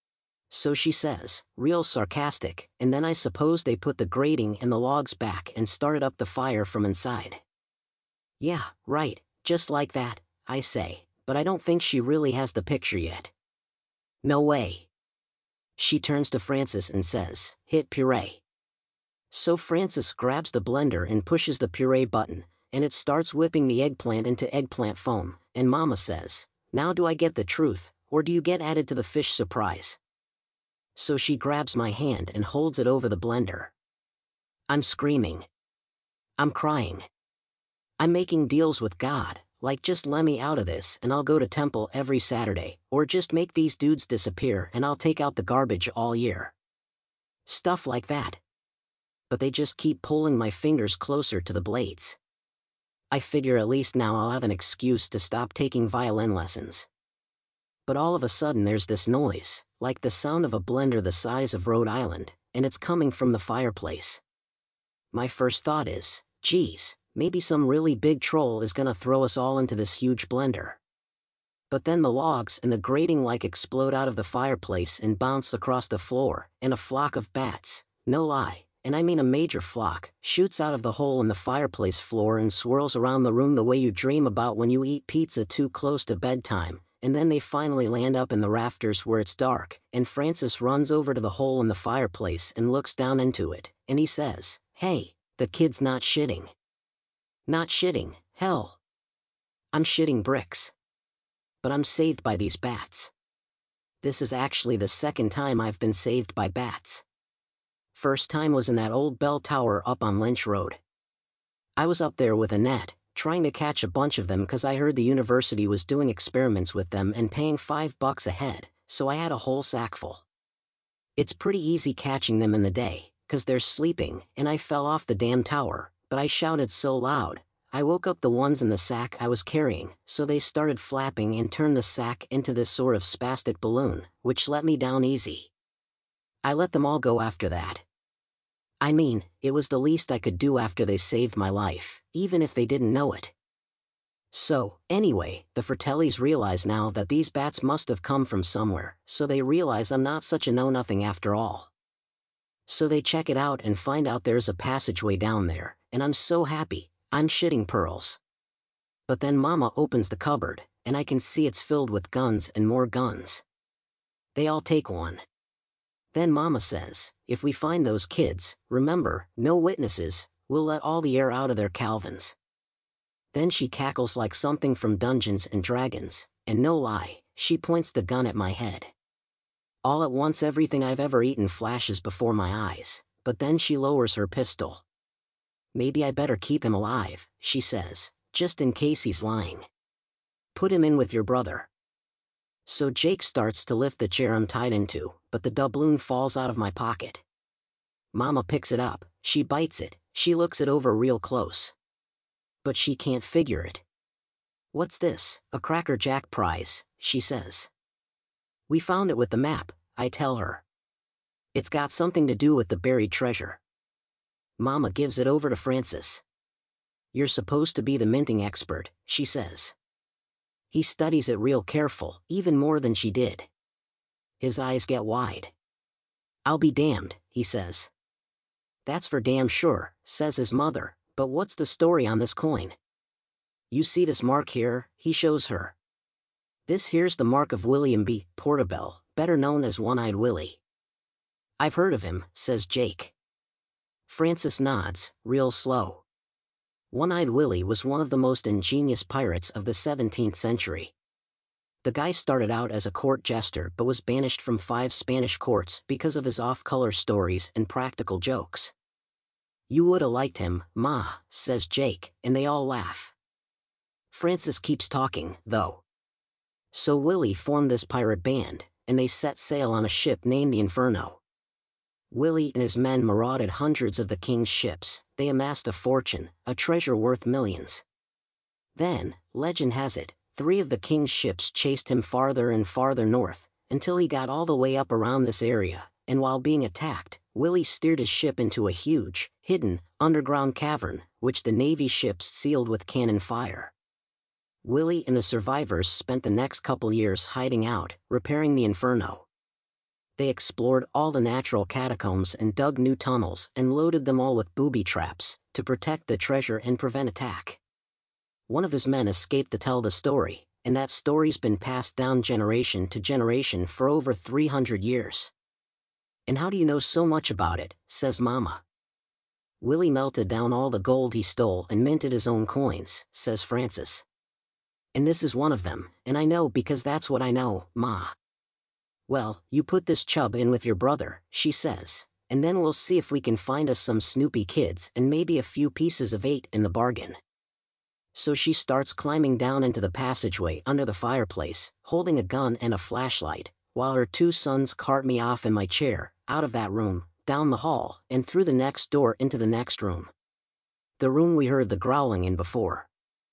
So she says, real sarcastic, and then I suppose they put the grating and the logs back and started up the fire from inside. Yeah, right, just like that, I say, but I don't think she really has the picture yet. No way. She turns to Francis and says, "Hit puree." So Francis grabs the blender and pushes the puree button, and it starts whipping the eggplant into eggplant foam, and Mama says, "Now do I get the truth, or do you get added to the fish surprise?" So she grabs my hand and holds it over the blender. I'm screaming. I'm crying. I'm making deals with God, like just let me out of this and I'll go to temple every Saturday, or just make these dudes disappear and I'll take out the garbage all year. Stuff like that. But they just keep pulling my fingers closer to the blades. I figure at least now I'll have an excuse to stop taking violin lessons. But all of a sudden there's this noise, like the sound of a blender the size of Rhode Island, and it's coming from the fireplace. My first thought is, geez, maybe some really big troll is gonna throw us all into this huge blender. But then the logs and the grating like explode out of the fireplace and bounce across the floor, and a flock of bats, no lie, and I mean a major flock, shoots out of the hole in the fireplace floor and swirls around the room the way you dream about when you eat pizza too close to bedtime, and then they finally land up in the rafters where it's dark, and Francis runs over to the hole in the fireplace and looks down into it, and he says, "Hey, the kid's not shitting." Not shitting, hell. I'm shitting bricks. But I'm saved by these bats. This is actually the second time I've been saved by bats. First time was in that old bell tower up on Lynch Road. I was up there with a net, trying to catch a bunch of them because I heard the university was doing experiments with them and paying $5 a head, so I had a whole sack full. It's pretty easy catching them in the day, because they're sleeping, and I fell off the damn tower, but I shouted so loud, I woke up the ones in the sack I was carrying, so they started flapping and turned the sack into this sort of spastic balloon, which let me down easy. I let them all go after that. I mean, it was the least I could do after they saved my life, even if they didn't know it. So, anyway, the Fratellis realize now that these bats must have come from somewhere, so they realize I'm not such a know-nothing after all. So they check it out and find out there's a passageway down there, and I'm so happy, I'm shitting pearls. But then Mama opens the cupboard, and I can see it's filled with guns and more guns. They all take one. Then Mama says, if we find those kids, remember, no witnesses, we'll let all the air out of their Calvins. Then she cackles like something from Dungeons and Dragons, and no lie, she points the gun at my head. All at once everything I've ever eaten flashes before my eyes, but then she lowers her pistol. Maybe I better keep him alive, she says, just in case he's lying. Put him in with your brother. So Jake starts to lift the chair I'm tied into, but the doubloon falls out of my pocket. Mama picks it up, she bites it, she looks it over real close. But she can't figure it. What's this? A Cracker Jack prize, she says. We found it with the map, I tell her. It's got something to do with the buried treasure. Mama gives it over to Francis. You're supposed to be the minting expert, she says. He studies it real careful, even more than she did. His eyes get wide. I'll be damned, he says. That's for damn sure, says his mother, but what's the story on this coin? You see this mark here, he shows her. This here's the mark of William B. Portobello, better known as One-Eyed Willie. I've heard of him, says Jake. Francis nods, real slow. One-Eyed Willie was one of the most ingenious pirates of the 17th century. The guy started out as a court jester but was banished from 5 Spanish courts because of his off-color stories and practical jokes. You woulda liked him, Ma, says Jake, and they all laugh. Francis keeps talking, though. So Willie formed this pirate band, and they set sail on a ship named the Inferno. Willie and his men marauded hundreds of the king's ships. They amassed a fortune, a treasure worth millions. Then, legend has it, 3 of the king's ships chased him farther and farther north, until he got all the way up around this area, and while being attacked, Willie steered his ship into a huge, hidden, underground cavern, which the Navy ships sealed with cannon fire. Willie and the survivors spent the next couple years hiding out, repairing the Inferno. They explored all the natural catacombs and dug new tunnels and loaded them all with booby traps, to protect the treasure and prevent attack. One of his men escaped to tell the story, and that story's been passed down generation to generation for over 300 years. "And how do you know so much about it?" says Mama. "Willie melted down all the gold he stole and minted his own coins," says Francis. "And this is one of them, and I know because that's what I know, Ma." "Well, you put this chub in with your brother," she says, "and then we'll see if we can find us some Snoopy kids and maybe a few pieces of 8 in the bargain." So she starts climbing down into the passageway under the fireplace, holding a gun and a flashlight, while her 2 sons cart me off in my chair, out of that room, down the hall, and through the next door into the next room. The room we heard the growling in before.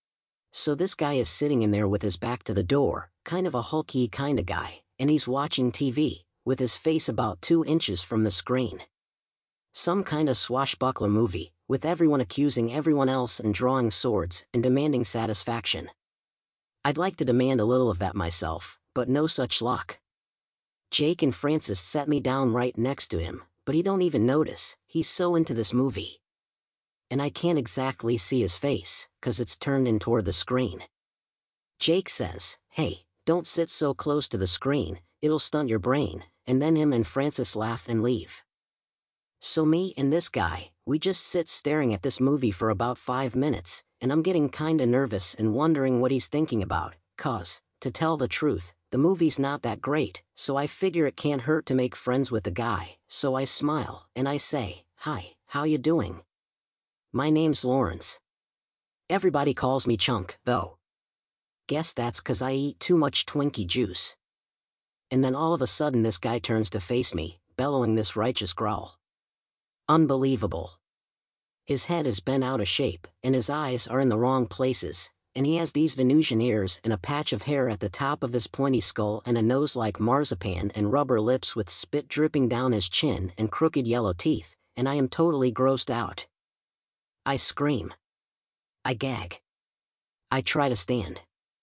So this guy is sitting in there with his back to the door, kind of a hulky kinda guy, and he's watching TV, with his face about 2 inches from the screen. Some kinda swashbuckler movie, with everyone accusing everyone else and drawing swords and demanding satisfaction. I'd like to demand a little of that myself, but no such luck. Jake and Francis set me down right next to him, but he don't even notice, he's so into this movie. And I can't exactly see his face, 'cause it's turned in toward the screen. Jake says, "Hey, don't sit so close to the screen, it'll stunt your brain," and then him and Francis laugh and leave. So me and this guy, we just sit staring at this movie for about 5 minutes, and I'm getting kinda nervous and wondering what he's thinking about, 'cause, to tell the truth, the movie's not that great, so I figure it can't hurt to make friends with the guy, so I smile, and I say, "Hi, how you doing? My name's Lawrence. Everybody calls me Chunk, though. Guess that's 'cause I eat too much Twinkie juice." And then all of a sudden this guy turns to face me, bellowing this righteous growl. Unbelievable. His head is bent out of shape, and his eyes are in the wrong places, and he has these Venusian ears and a patch of hair at the top of his pointy skull and a nose like marzipan and rubber lips with spit dripping down his chin and crooked yellow teeth, and I am totally grossed out. I scream. I gag. I try to stand.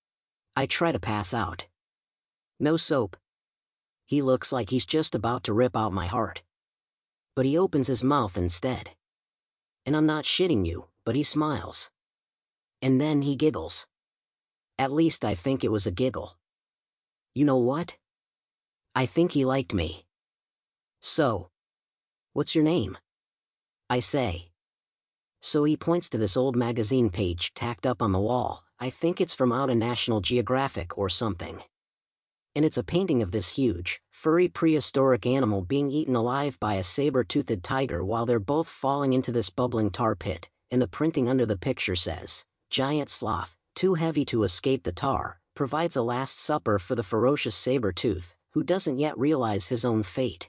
I try to pass out. No soap. He looks like he's just about to rip out my heart. But he opens his mouth instead. And I'm not shitting you, but he smiles. And then he giggles. At least I think it was a giggle. You know what? I think he liked me. "So, what's your name?" I say. So he points to this old magazine page tacked up on the wall. I think it's from out of National Geographic or something. And it's a painting of this huge, furry prehistoric animal being eaten alive by a saber-toothed tiger while they're both falling into this bubbling tar pit, and the printing under the picture says, "Giant sloth, too heavy to escape the tar, provides a last supper for the ferocious saber-tooth, who doesn't yet realize his own fate."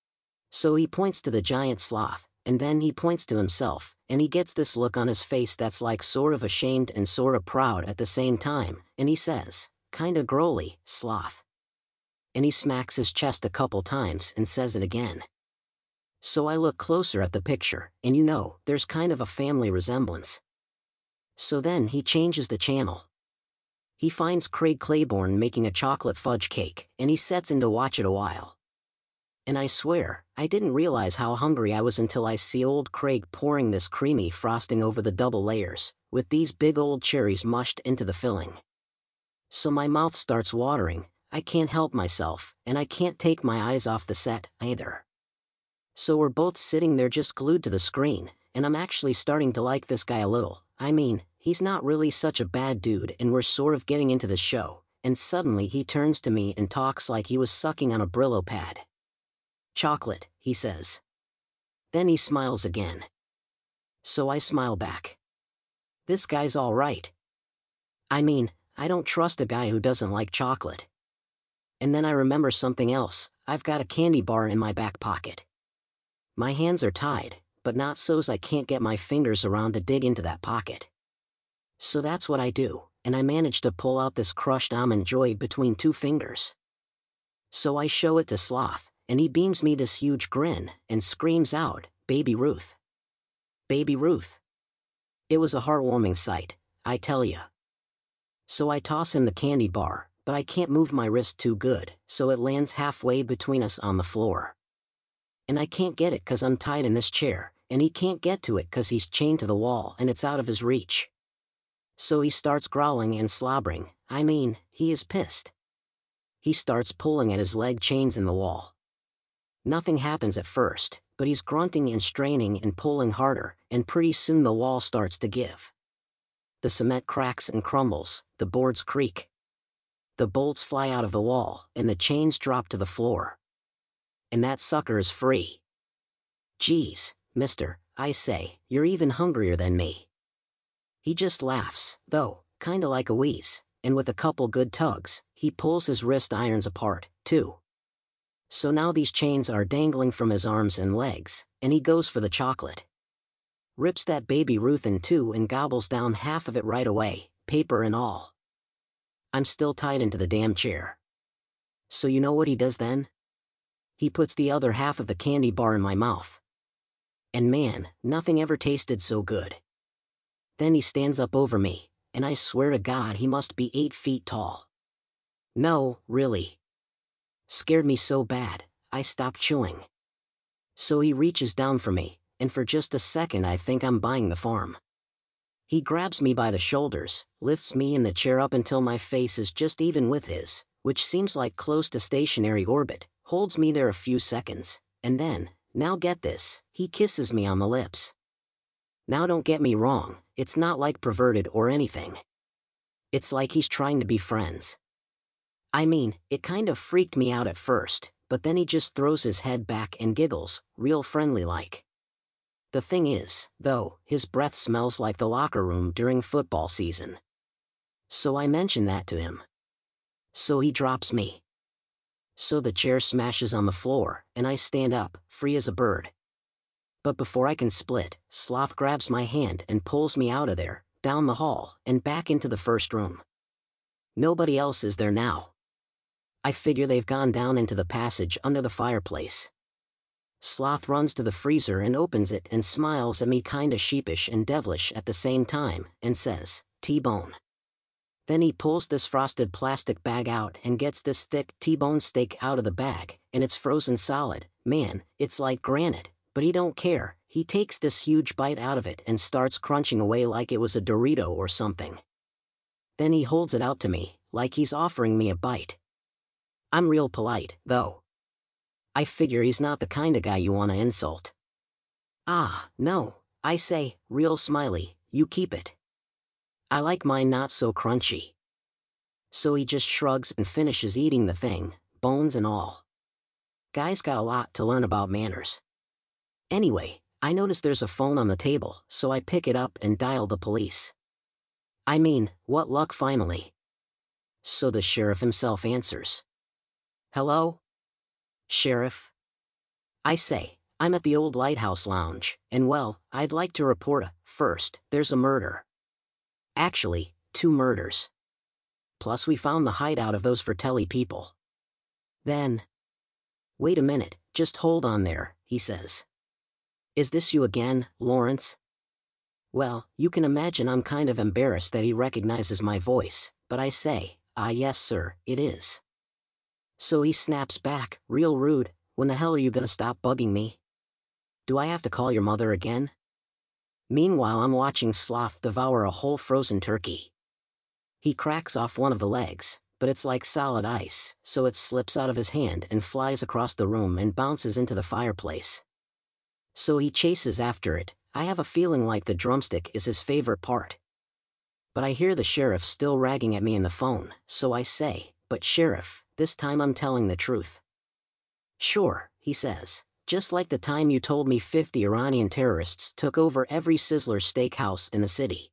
So he points to the giant sloth, and then he points to himself, and he gets this look on his face that's like sort of ashamed and sort of proud at the same time, and he says, kinda growly, "Sloth." And he smacks his chest a couple times and says it again. So I look closer at the picture, and you know, there's kind of a family resemblance. So then he changes the channel. He finds Craig Claiborne making a chocolate fudge cake, and he sets in to watch it a while. And I swear, I didn't realize how hungry I was until I see old Craig pouring this creamy frosting over the double layers, with these big old cherries mushed into the filling. So my mouth starts watering, I can't help myself, and I can't take my eyes off the set, either. So we're both sitting there just glued to the screen, and I'm actually starting to like this guy a little. I mean, he's not really such a bad dude and we're sort of getting into the show, and suddenly he turns to me and talks like he was sucking on a Brillo pad. "Chocolate," he says. Then he smiles again. So I smile back. This guy's all right. I mean, I don't trust a guy who doesn't like chocolate. And then I remember something else. I've got a candy bar in my back pocket. My hands are tied, but not so's I can't get my fingers around to dig into that pocket. So that's what I do, and I manage to pull out this crushed almond joy between 2 fingers. So I show it to Sloth, and he beams me this huge grin, and screams out, "Baby Ruth." Baby Ruth. It was a heartwarming sight, I tell ya. So I toss him the candy bar, but I can't move my wrist too good, so it lands halfway between us on the floor. And I can't get it 'cause I'm tied in this chair, and he can't get to it 'cause he's chained to the wall and it's out of his reach. So he starts growling and slobbering. I mean, he is pissed. He starts pulling at his leg chains in the wall. Nothing happens at first, but he's grunting and straining and pulling harder, and pretty soon the wall starts to give. The cement cracks and crumbles, the boards creak. The bolts fly out of the wall, and the chains drop to the floor. And that sucker is free. "Geez, mister," I say, "you're even hungrier than me." He just laughs, though, kinda like a wheeze, and with a couple good tugs, he pulls his wrist irons apart, too. So now these chains are dangling from his arms and legs, and he goes for the chocolate. Rips that Baby Ruth in 2 and gobbles down half of it right away, paper and all. I'm still tied into the damn chair. So you know what he does then? He puts the other half of the candy bar in my mouth. And man, nothing ever tasted so good. Then he stands up over me, and I swear to God he must be 8 feet tall. No, really. Scared me so bad, I stopped chewing. So he reaches down for me, and for just a second I think I'm buying the farm. He grabs me by the shoulders, lifts me in the chair up until my face is just even with his, which seems like close to stationary orbit, holds me there a few seconds, and then, now get this, he kisses me on the lips. Now don't get me wrong, it's not like perverted or anything. It's like he's trying to be friends. I mean, it kind of freaked me out at first, but then he just throws his head back and giggles, real friendly-like. The thing is, though, his breath smells like the locker room during football season. So I mention that to him. So he drops me. So the chair smashes on the floor, and I stand up, free as a bird. But before I can split, Sloth grabs my hand and pulls me out of there, down the hall, and back into the first room. Nobody else is there now. I figure they've gone down into the passage under the fireplace. Sloth runs to the freezer and opens it and smiles at me kinda sheepish and devilish at the same time, and says, "T-bone." Then he pulls this frosted plastic bag out and gets this thick T-bone steak out of the bag, and it's frozen solid. Man, it's like granite, but he don't care. He takes this huge bite out of it and starts crunching away like it was a Dorito or something. Then he holds it out to me, like he's offering me a bite. I'm real polite, though. I figure he's not the kind of guy you want to insult. "Ah, no," I say, real smiley, "you keep it. I like mine not so crunchy." So he just shrugs and finishes eating the thing, bones and all. Guy's got a lot to learn about manners. Anyway, I notice there's a phone on the table, so I pick it up and dial the police. I mean, what luck finally. So the sheriff himself answers. "Hello? Sheriff?" I say, "I'm at the old Lighthouse Lounge, and well, I'd like to report first, there's a murder. Actually, 2 murders. Plus we found the hideout of those Fratelli people." Then, "Wait a minute, just hold on there," he says. "Is this you again, Lawrence?" Well, you can imagine I'm kind of embarrassed that he recognizes my voice, but I say, "Ah yes sir, it is." So he snaps back, real rude, "When the hell are you gonna stop bugging me? Do I have to call your mother again?" Meanwhile I'm watching Sloth devour a whole frozen turkey. He cracks off one of the legs, but it's like solid ice, so it slips out of his hand and flies across the room and bounces into the fireplace. So he chases after it. I have a feeling like the drumstick is his favorite part. But I hear the sheriff still ragging at me in the phone, so I say, "But sheriff, this time I'm telling the truth." "Sure," he says, "just like the time you told me 50 Iranian terrorists took over every Sizzler steakhouse in the city."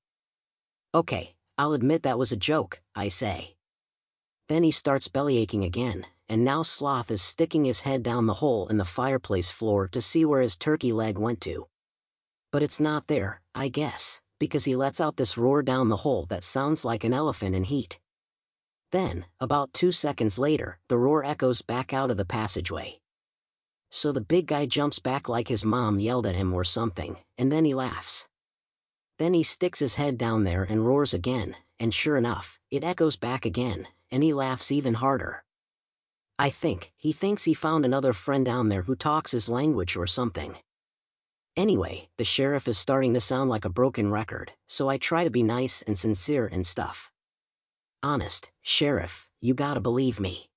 "Okay, I'll admit that was a joke," I say. Then he starts bellyaching again, and now Sloth is sticking his head down the hole in the fireplace floor to see where his turkey leg went to. But it's not there, I guess, because he lets out this roar down the hole that sounds like an elephant in heat. Then, about 2 seconds later, the roar echoes back out of the passageway. So the big guy jumps back like his mom yelled at him or something, and then he laughs. Then he sticks his head down there and roars again, and sure enough, it echoes back again, and he laughs even harder. I think he thinks he found another friend down there who talks his language or something. Anyway, the sheriff is starting to sound like a broken record, so I try to be nice and sincere and stuff. Honest, Sheriff, you gotta believe me.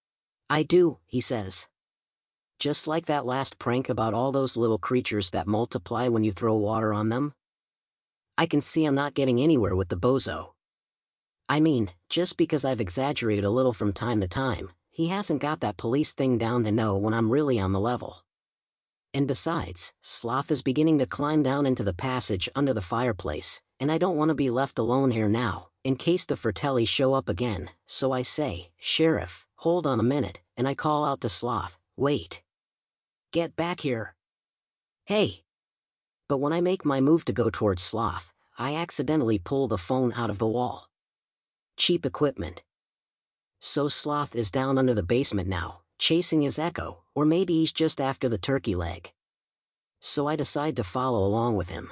I do, he says. Just like that last prank about all those little creatures that multiply when you throw water on them. I can see I'm not getting anywhere with the bozo. I mean, just because I've exaggerated a little from time to time, he hasn't got that police thing down to know when I'm really on the level. And besides, Sloth is beginning to climb down into the passage under the fireplace, and I don't want to be left alone here now, in case the Fratelli show up again, so I say, Sheriff, hold on a minute, and I call out to Sloth, wait. Get back here. Hey. But when I make my move to go towards Sloth, I accidentally pull the phone out of the wall. Cheap equipment. So Sloth is down under the basement now, chasing his echo, or maybe he's just after the turkey leg. So I decide to follow along with him.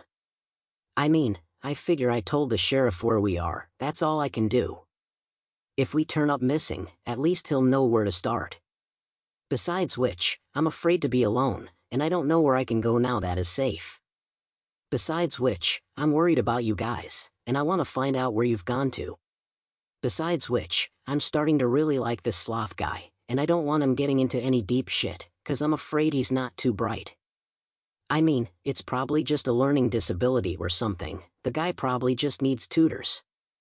I mean, I figure I told the sheriff where we are, that's all I can do. If we turn up missing, at least he'll know where to start. Besides which, I'm afraid to be alone, and I don't know where I can go now that is safe. Besides which, I'm worried about you guys, and I want to find out where you've gone to. Besides which, I'm starting to really like this Sloth guy, and I don't want him getting into any deep shit, 'cause I'm afraid he's not too bright. I mean, it's probably just a learning disability or something, the guy probably just needs tutors.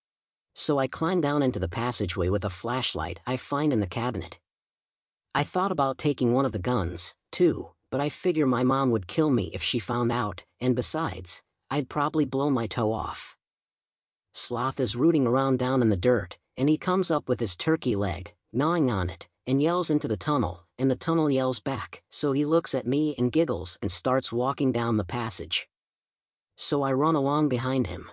So I climb down into the passageway with a flashlight I find in the cabinet. I thought about taking one of the guns, too, but I figure my mom would kill me if she found out, and besides, I'd probably blow my toe off. Sloth is rooting around down in the dirt, and he comes up with his turkey leg, gnawing on it, and yells into the tunnel, and the tunnel yells back, so he looks at me and giggles and starts walking down the passage. So I run along behind him.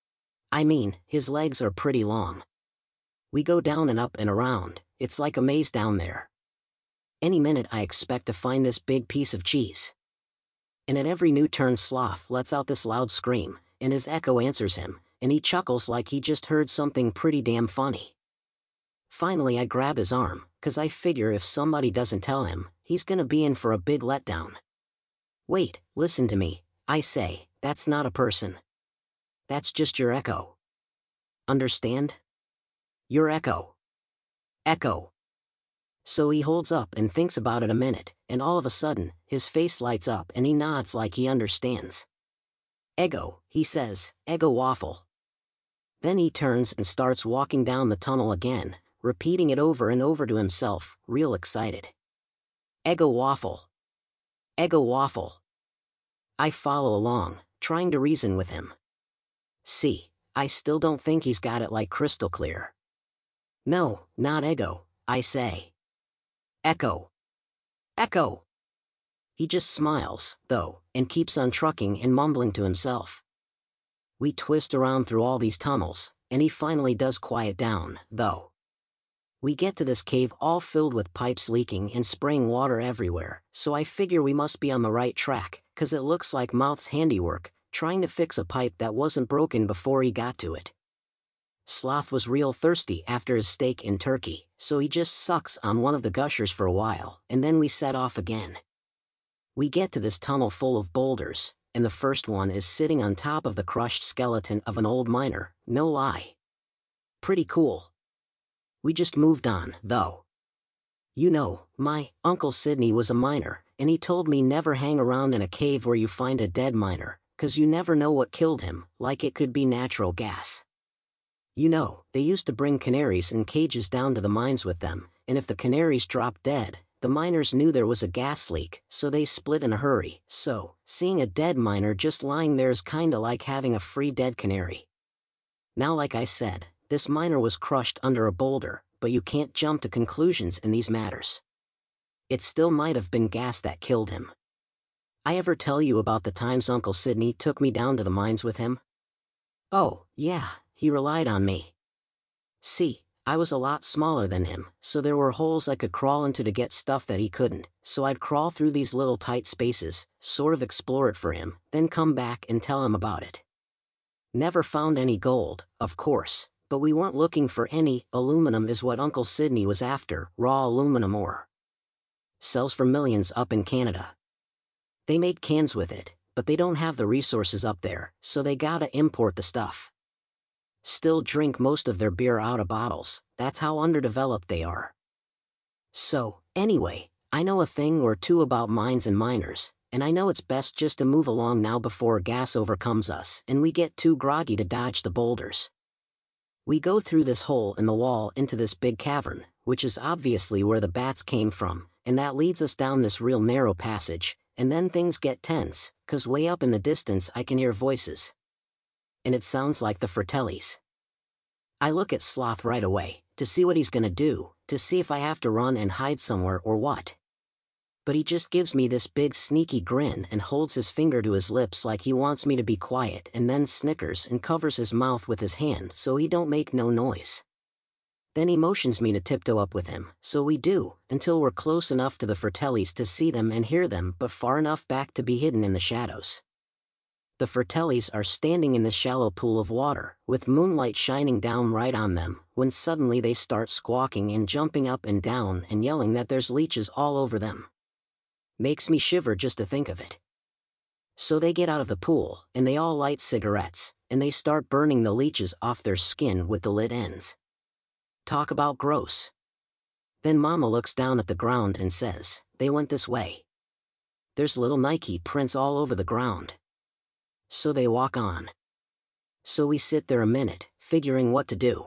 I mean, his legs are pretty long. We go down and up and around, it's like a maze down there. Any minute I expect to find this big piece of cheese. And at every new turn Sloth lets out this loud scream, and his echo answers him, and he chuckles like he just heard something pretty damn funny. Finally I grab his arm, 'cause I figure if somebody doesn't tell him, he's gonna be in for a big letdown. Wait, listen to me, I say, that's not a person. That's just your echo. Understand? Your echo. Echo. So he holds up and thinks about it a minute, and all of a sudden, his face lights up and he nods like he understands. Ego, he says, ego waffle. Then he turns and starts walking down the tunnel again, repeating it over and over to himself, real excited. Ego waffle. Ego waffle. I follow along, trying to reason with him. See, I still don't think he's got it like crystal clear. No, not ego, I say. Echo. Echo. He just smiles, though, and keeps on trucking and mumbling to himself. We twist around through all these tunnels, and he finally does quiet down, though. We get to this cave all filled with pipes leaking and spraying water everywhere, so I figure we must be on the right track, 'cause it looks like Mouth's handiwork, trying to fix a pipe that wasn't broken before he got to it. Sloth was real thirsty after his steak and turkey, so he just sucks on one of the gushers for a while, and then we set off again. We get to this tunnel full of boulders, and the first one is sitting on top of the crushed skeleton of an old miner, no lie. Pretty cool. We just moved on, though. You know, my Uncle Sidney was a miner, and he told me never hang around in a cave where you find a dead miner, 'cause you never know what killed him, like it could be natural gas. You know, they used to bring canaries in cages down to the mines with them, and if the canaries dropped dead, the miners knew there was a gas leak, so they split in a hurry. So, seeing a dead miner just lying there is kinda like having a free dead canary. Now like I said, this miner was crushed under a boulder, but you can't jump to conclusions in these matters. It still might have been gas that killed him. I ever tell you about the times Uncle Sidney took me down to the mines with him? Oh, yeah, he relied on me. See, I was a lot smaller than him, so there were holes I could crawl into to get stuff that he couldn't, so I'd crawl through these little tight spaces, sort of explore it for him, then come back and tell him about it. Never found any gold, of course, but we weren't looking for any. Aluminum is what Uncle Sidney was after, raw aluminum ore. Sells for millions up in Canada. They make cans with it, but they don't have the resources up there, so they gotta import the stuff. Still drink most of their beer out of bottles, that's how underdeveloped they are. So, anyway, I know a thing or two about mines and miners, and I know it's best just to move along now before gas overcomes us and we get too groggy to dodge the boulders. We go through this hole in the wall into this big cavern, which is obviously where the bats came from, and that leads us down this real narrow passage, and then things get tense, 'cause way up in the distance I can hear voices. And it sounds like the Fratellis. I look at Sloth right away, to see what he's gonna do, to see if I have to run and hide somewhere or what. But he just gives me this big sneaky grin and holds his finger to his lips like he wants me to be quiet, and then snickers and covers his mouth with his hand so he don't make no noise. Then he motions me to tiptoe up with him, so we do, until we're close enough to the Fratellis to see them and hear them but far enough back to be hidden in the shadows. The Fratellis are standing in this shallow pool of water, with moonlight shining down right on them, when suddenly they start squawking and jumping up and down and yelling that there's leeches all over them. Makes me shiver just to think of it. So they get out of the pool, and they all light cigarettes, and they start burning the leeches off their skin with the lit ends. Talk about gross. Then Mama looks down at the ground and says, "They went this way. There's little Nike prints all over the ground." So they walk on. So we sit there a minute, figuring what to do.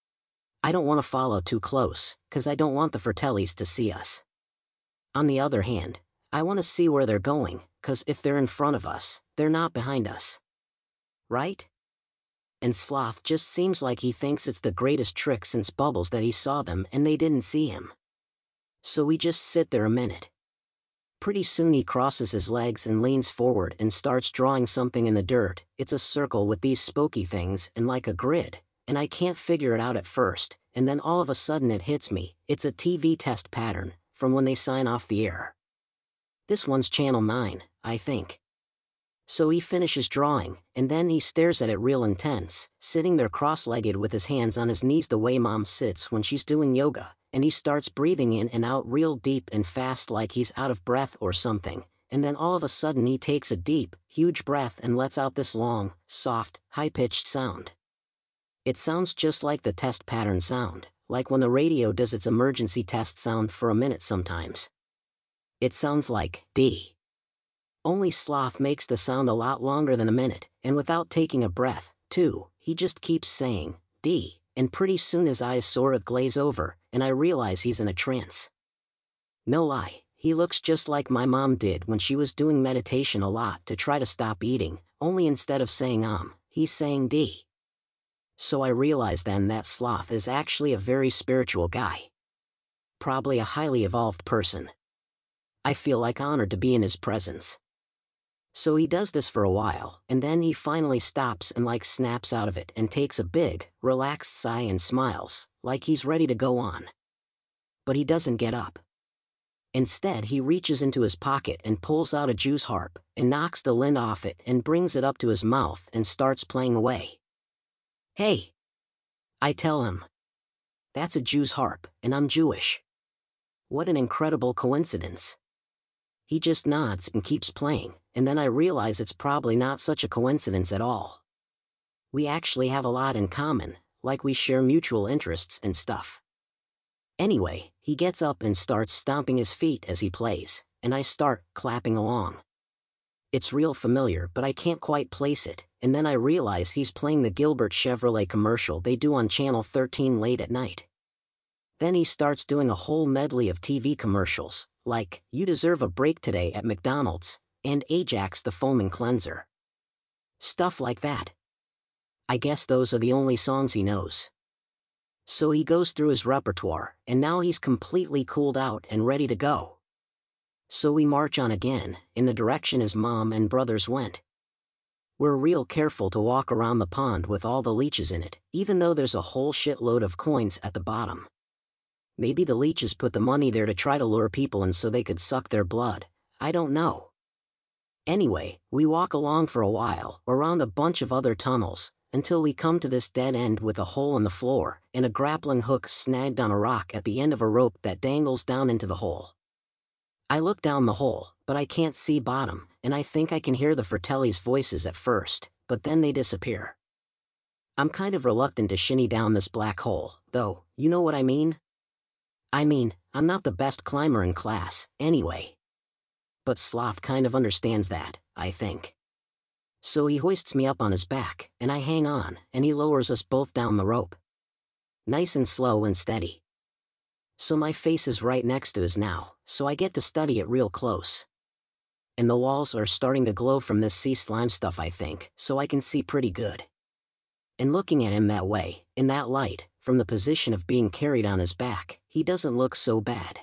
I don't want to follow too close, 'cause I don't want the Fratellis to see us. On the other hand, I want to see where they're going, 'cause if they're in front of us, they're not behind us. Right? And Sloth just seems like he thinks it's the greatest trick since Bubbles that he saw them and they didn't see him. So we just sit there a minute. Pretty soon he crosses his legs and leans forward and starts drawing something in the dirt. It's a circle with these spooky things and like a grid, and I can't figure it out at first, and then all of a sudden it hits me. It's a TV test pattern, from when they sign off the air. This one's Channel 9, I think. So he finishes drawing, and then he stares at it real intense, sitting there cross-legged with his hands on his knees the way Mom sits when she's doing yoga, and he starts breathing in and out real deep and fast like he's out of breath or something, and then all of a sudden he takes a deep, huge breath and lets out this long, soft, high-pitched sound. It sounds just like the test pattern sound, like when the radio does its emergency test sound for a minute sometimes. It sounds like D. Only Sloth makes the sound a lot longer than a minute, and without taking a breath, too, he just keeps saying, D, and pretty soon his eyes sort of glaze over, and I realize he's in a trance. No lie, he looks just like my mom did when she was doing meditation a lot to try to stop eating, only instead of saying he's saying D. So I realize then that Sloth is actually a very spiritual guy. Probably a highly evolved person. I feel like honored to be in his presence. So he does this for a while, and then he finally stops and like snaps out of it and takes a big, relaxed sigh and smiles, like he's ready to go on. But he doesn't get up. Instead he reaches into his pocket and pulls out a juice harp, and knocks the lid off it and brings it up to his mouth and starts playing away. "Hey!" I tell him. "That's a Jew's harp, and I'm Jewish." What an incredible coincidence. He just nods and keeps playing, and then I realize it's probably not such a coincidence at all. We actually have a lot in common, like we share mutual interests and stuff. Anyway, he gets up and starts stomping his feet as he plays, and I start clapping along. It's real familiar, but I can't quite place it, and then I realize he's playing the Gilbert Chevrolet commercial they do on Channel 13 late at night. Then he starts doing a whole medley of TV commercials, like, "You deserve a break today at McDonald's," and "Ajax the foaming cleanser." Stuff like that. I guess those are the only songs he knows. So he goes through his repertoire, and now he's completely cooled out and ready to go. So we march on again, in the direction his mom and brothers went. We're real careful to walk around the pond with all the leeches in it, even though there's a whole shitload of coins at the bottom. Maybe the leeches put the money there to try to lure people in so they could suck their blood, I don't know. Anyway, we walk along for a while, around a bunch of other tunnels, until we come to this dead end with a hole in the floor, and a grappling hook snagged on a rock at the end of a rope that dangles down into the hole. I look down the hole, but I can't see bottom, and I think I can hear the Fratelli's voices at first, but then they disappear. I'm kind of reluctant to shinny down this black hole, though, you know what I mean? I'm not the best climber in class, anyway. But Sloth kind of understands that, I think. So he hoists me up on his back, and I hang on, and he lowers us both down the rope. Nice and slow and steady. So my face is right next to his now, so I get to study it real close. And the walls are starting to glow from this sea slime stuff, I think, so I can see pretty good. And looking at him that way, in that light, from the position of being carried on his back, he doesn't look so bad.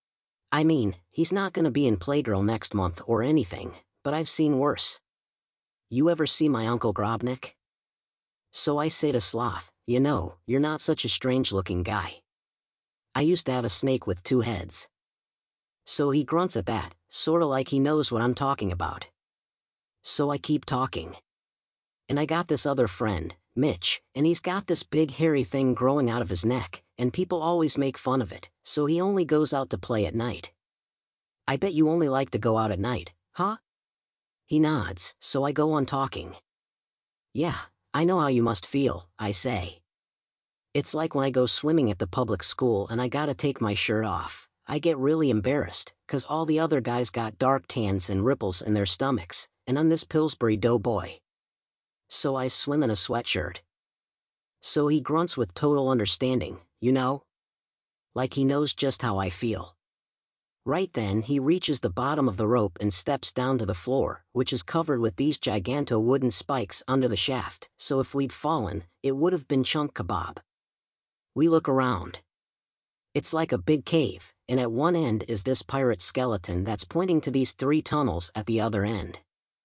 He's not gonna be in Playgirl next month or anything, but I've seen worse. You ever see my Uncle Grobnik? So I say to Sloth, you know, you're not such a strange-looking guy. I used to have a snake with 2 heads. So he grunts at that, sorta like he knows what I'm talking about. So I keep talking. And I got this other friend, Mitch, and he's got this big hairy thing growing out of his neck, and people always make fun of it, so he only goes out to play at night. I bet you only like to go out at night, huh? He nods, so I go on talking. Yeah, I know how you must feel, I say. It's like when I go swimming at the public school and I gotta take my shirt off. I get really embarrassed, 'cause all the other guys got dark tans and ripples in their stomachs, and I'm this Pillsbury doughboy. So I swim in a sweatshirt. So he grunts with total understanding, you know? Like he knows just how I feel. Right then he reaches the bottom of the rope and steps down to the floor, which is covered with these giganto wooden spikes under the shaft, so if we'd fallen, it would have been chunk kebab. We look around. It's like a big cave, and at one end is this pirate skeleton that's pointing to these 3 tunnels at the other end.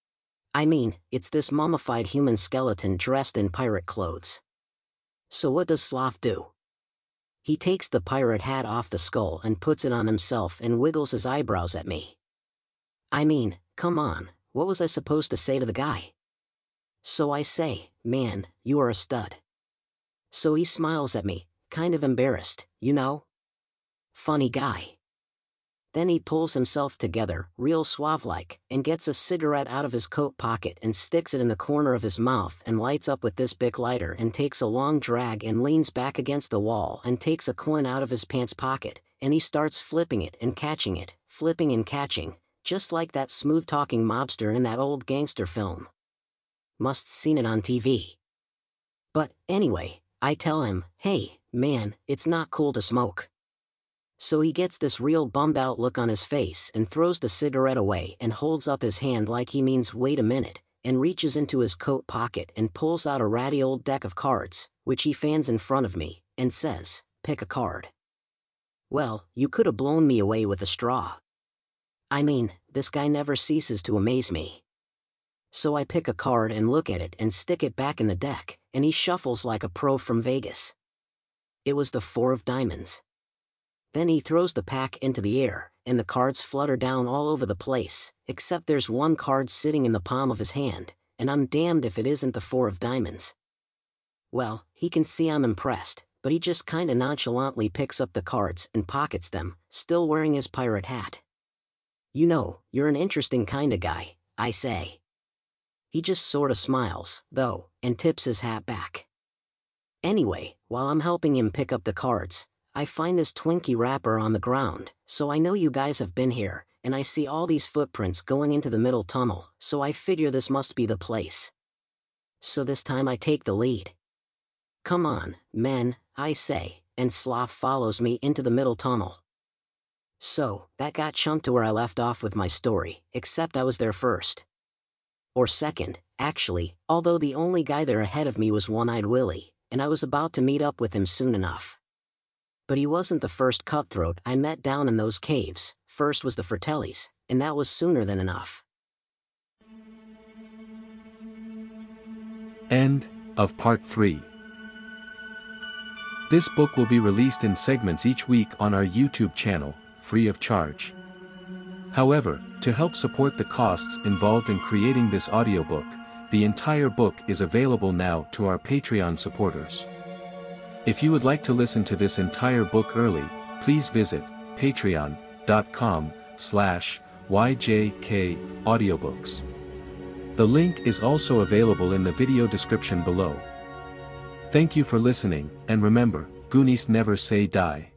It's this mummified human skeleton dressed in pirate clothes. So what does Sloth do? He takes the pirate hat off the skull and puts it on himself and wiggles his eyebrows at me. Come on, what was I supposed to say to the guy? So I say, man, you are a stud. So he smiles at me, kind of embarrassed, you know? Funny guy. Then he pulls himself together, real suave-like, and gets a cigarette out of his coat pocket and sticks it in the corner of his mouth and lights up with this Bic lighter and takes a long drag and leans back against the wall and takes a coin out of his pants pocket, and he starts flipping it and catching it, flipping and catching, just like that smooth-talking mobster in that old gangster film. Must seen it on TV. But, anyway, I tell him, hey, man, it's not cool to smoke. So he gets this real bummed-out look on his face and throws the cigarette away and holds up his hand like he means wait a minute, and reaches into his coat pocket and pulls out a ratty old deck of cards, which he fans in front of me, and says, pick a card. Well, you could have blown me away with a straw. This guy never ceases to amaze me. So I pick a card and look at it and stick it back in the deck, and he shuffles like a pro from Vegas. It was the 4 of diamonds. Then he throws the pack into the air, and the cards flutter down all over the place, except there's one card sitting in the palm of his hand, and I'm damned if it isn't the 4 of diamonds. Well, he can see I'm impressed, but he just kinda nonchalantly picks up the cards and pockets them, still wearing his pirate hat. You know, you're an interesting kinda guy, I say. He just sorta smiles, though, and tips his hat back. Anyway, while I'm helping him pick up the cards, I find this Twinkie wrapper on the ground, so I know you guys have been here, and I see all these footprints going into the middle tunnel, so I figure this must be the place. So this time I take the lead. Come on, men, I say, and Sloth follows me into the middle tunnel. So, that got chunked to where I left off with my story, except I was there first. Or second, actually, although the only guy there ahead of me was One-Eyed Willie, and I was about to meet up with him soon enough. But he wasn't the first cutthroat I met down in those caves. First was the Fratellis, and that was sooner than enough. End of Part 3. This book will be released in segments each week on our YouTube channel, free of charge. However, to help support the costs involved in creating this audiobook, the entire book is available now to our Patreon supporters. If you would like to listen to this entire book early, please visit patreon.com/YJKaudiobooks. The link is also available in the video description below. Thank you for listening, and remember, Goonies never say die.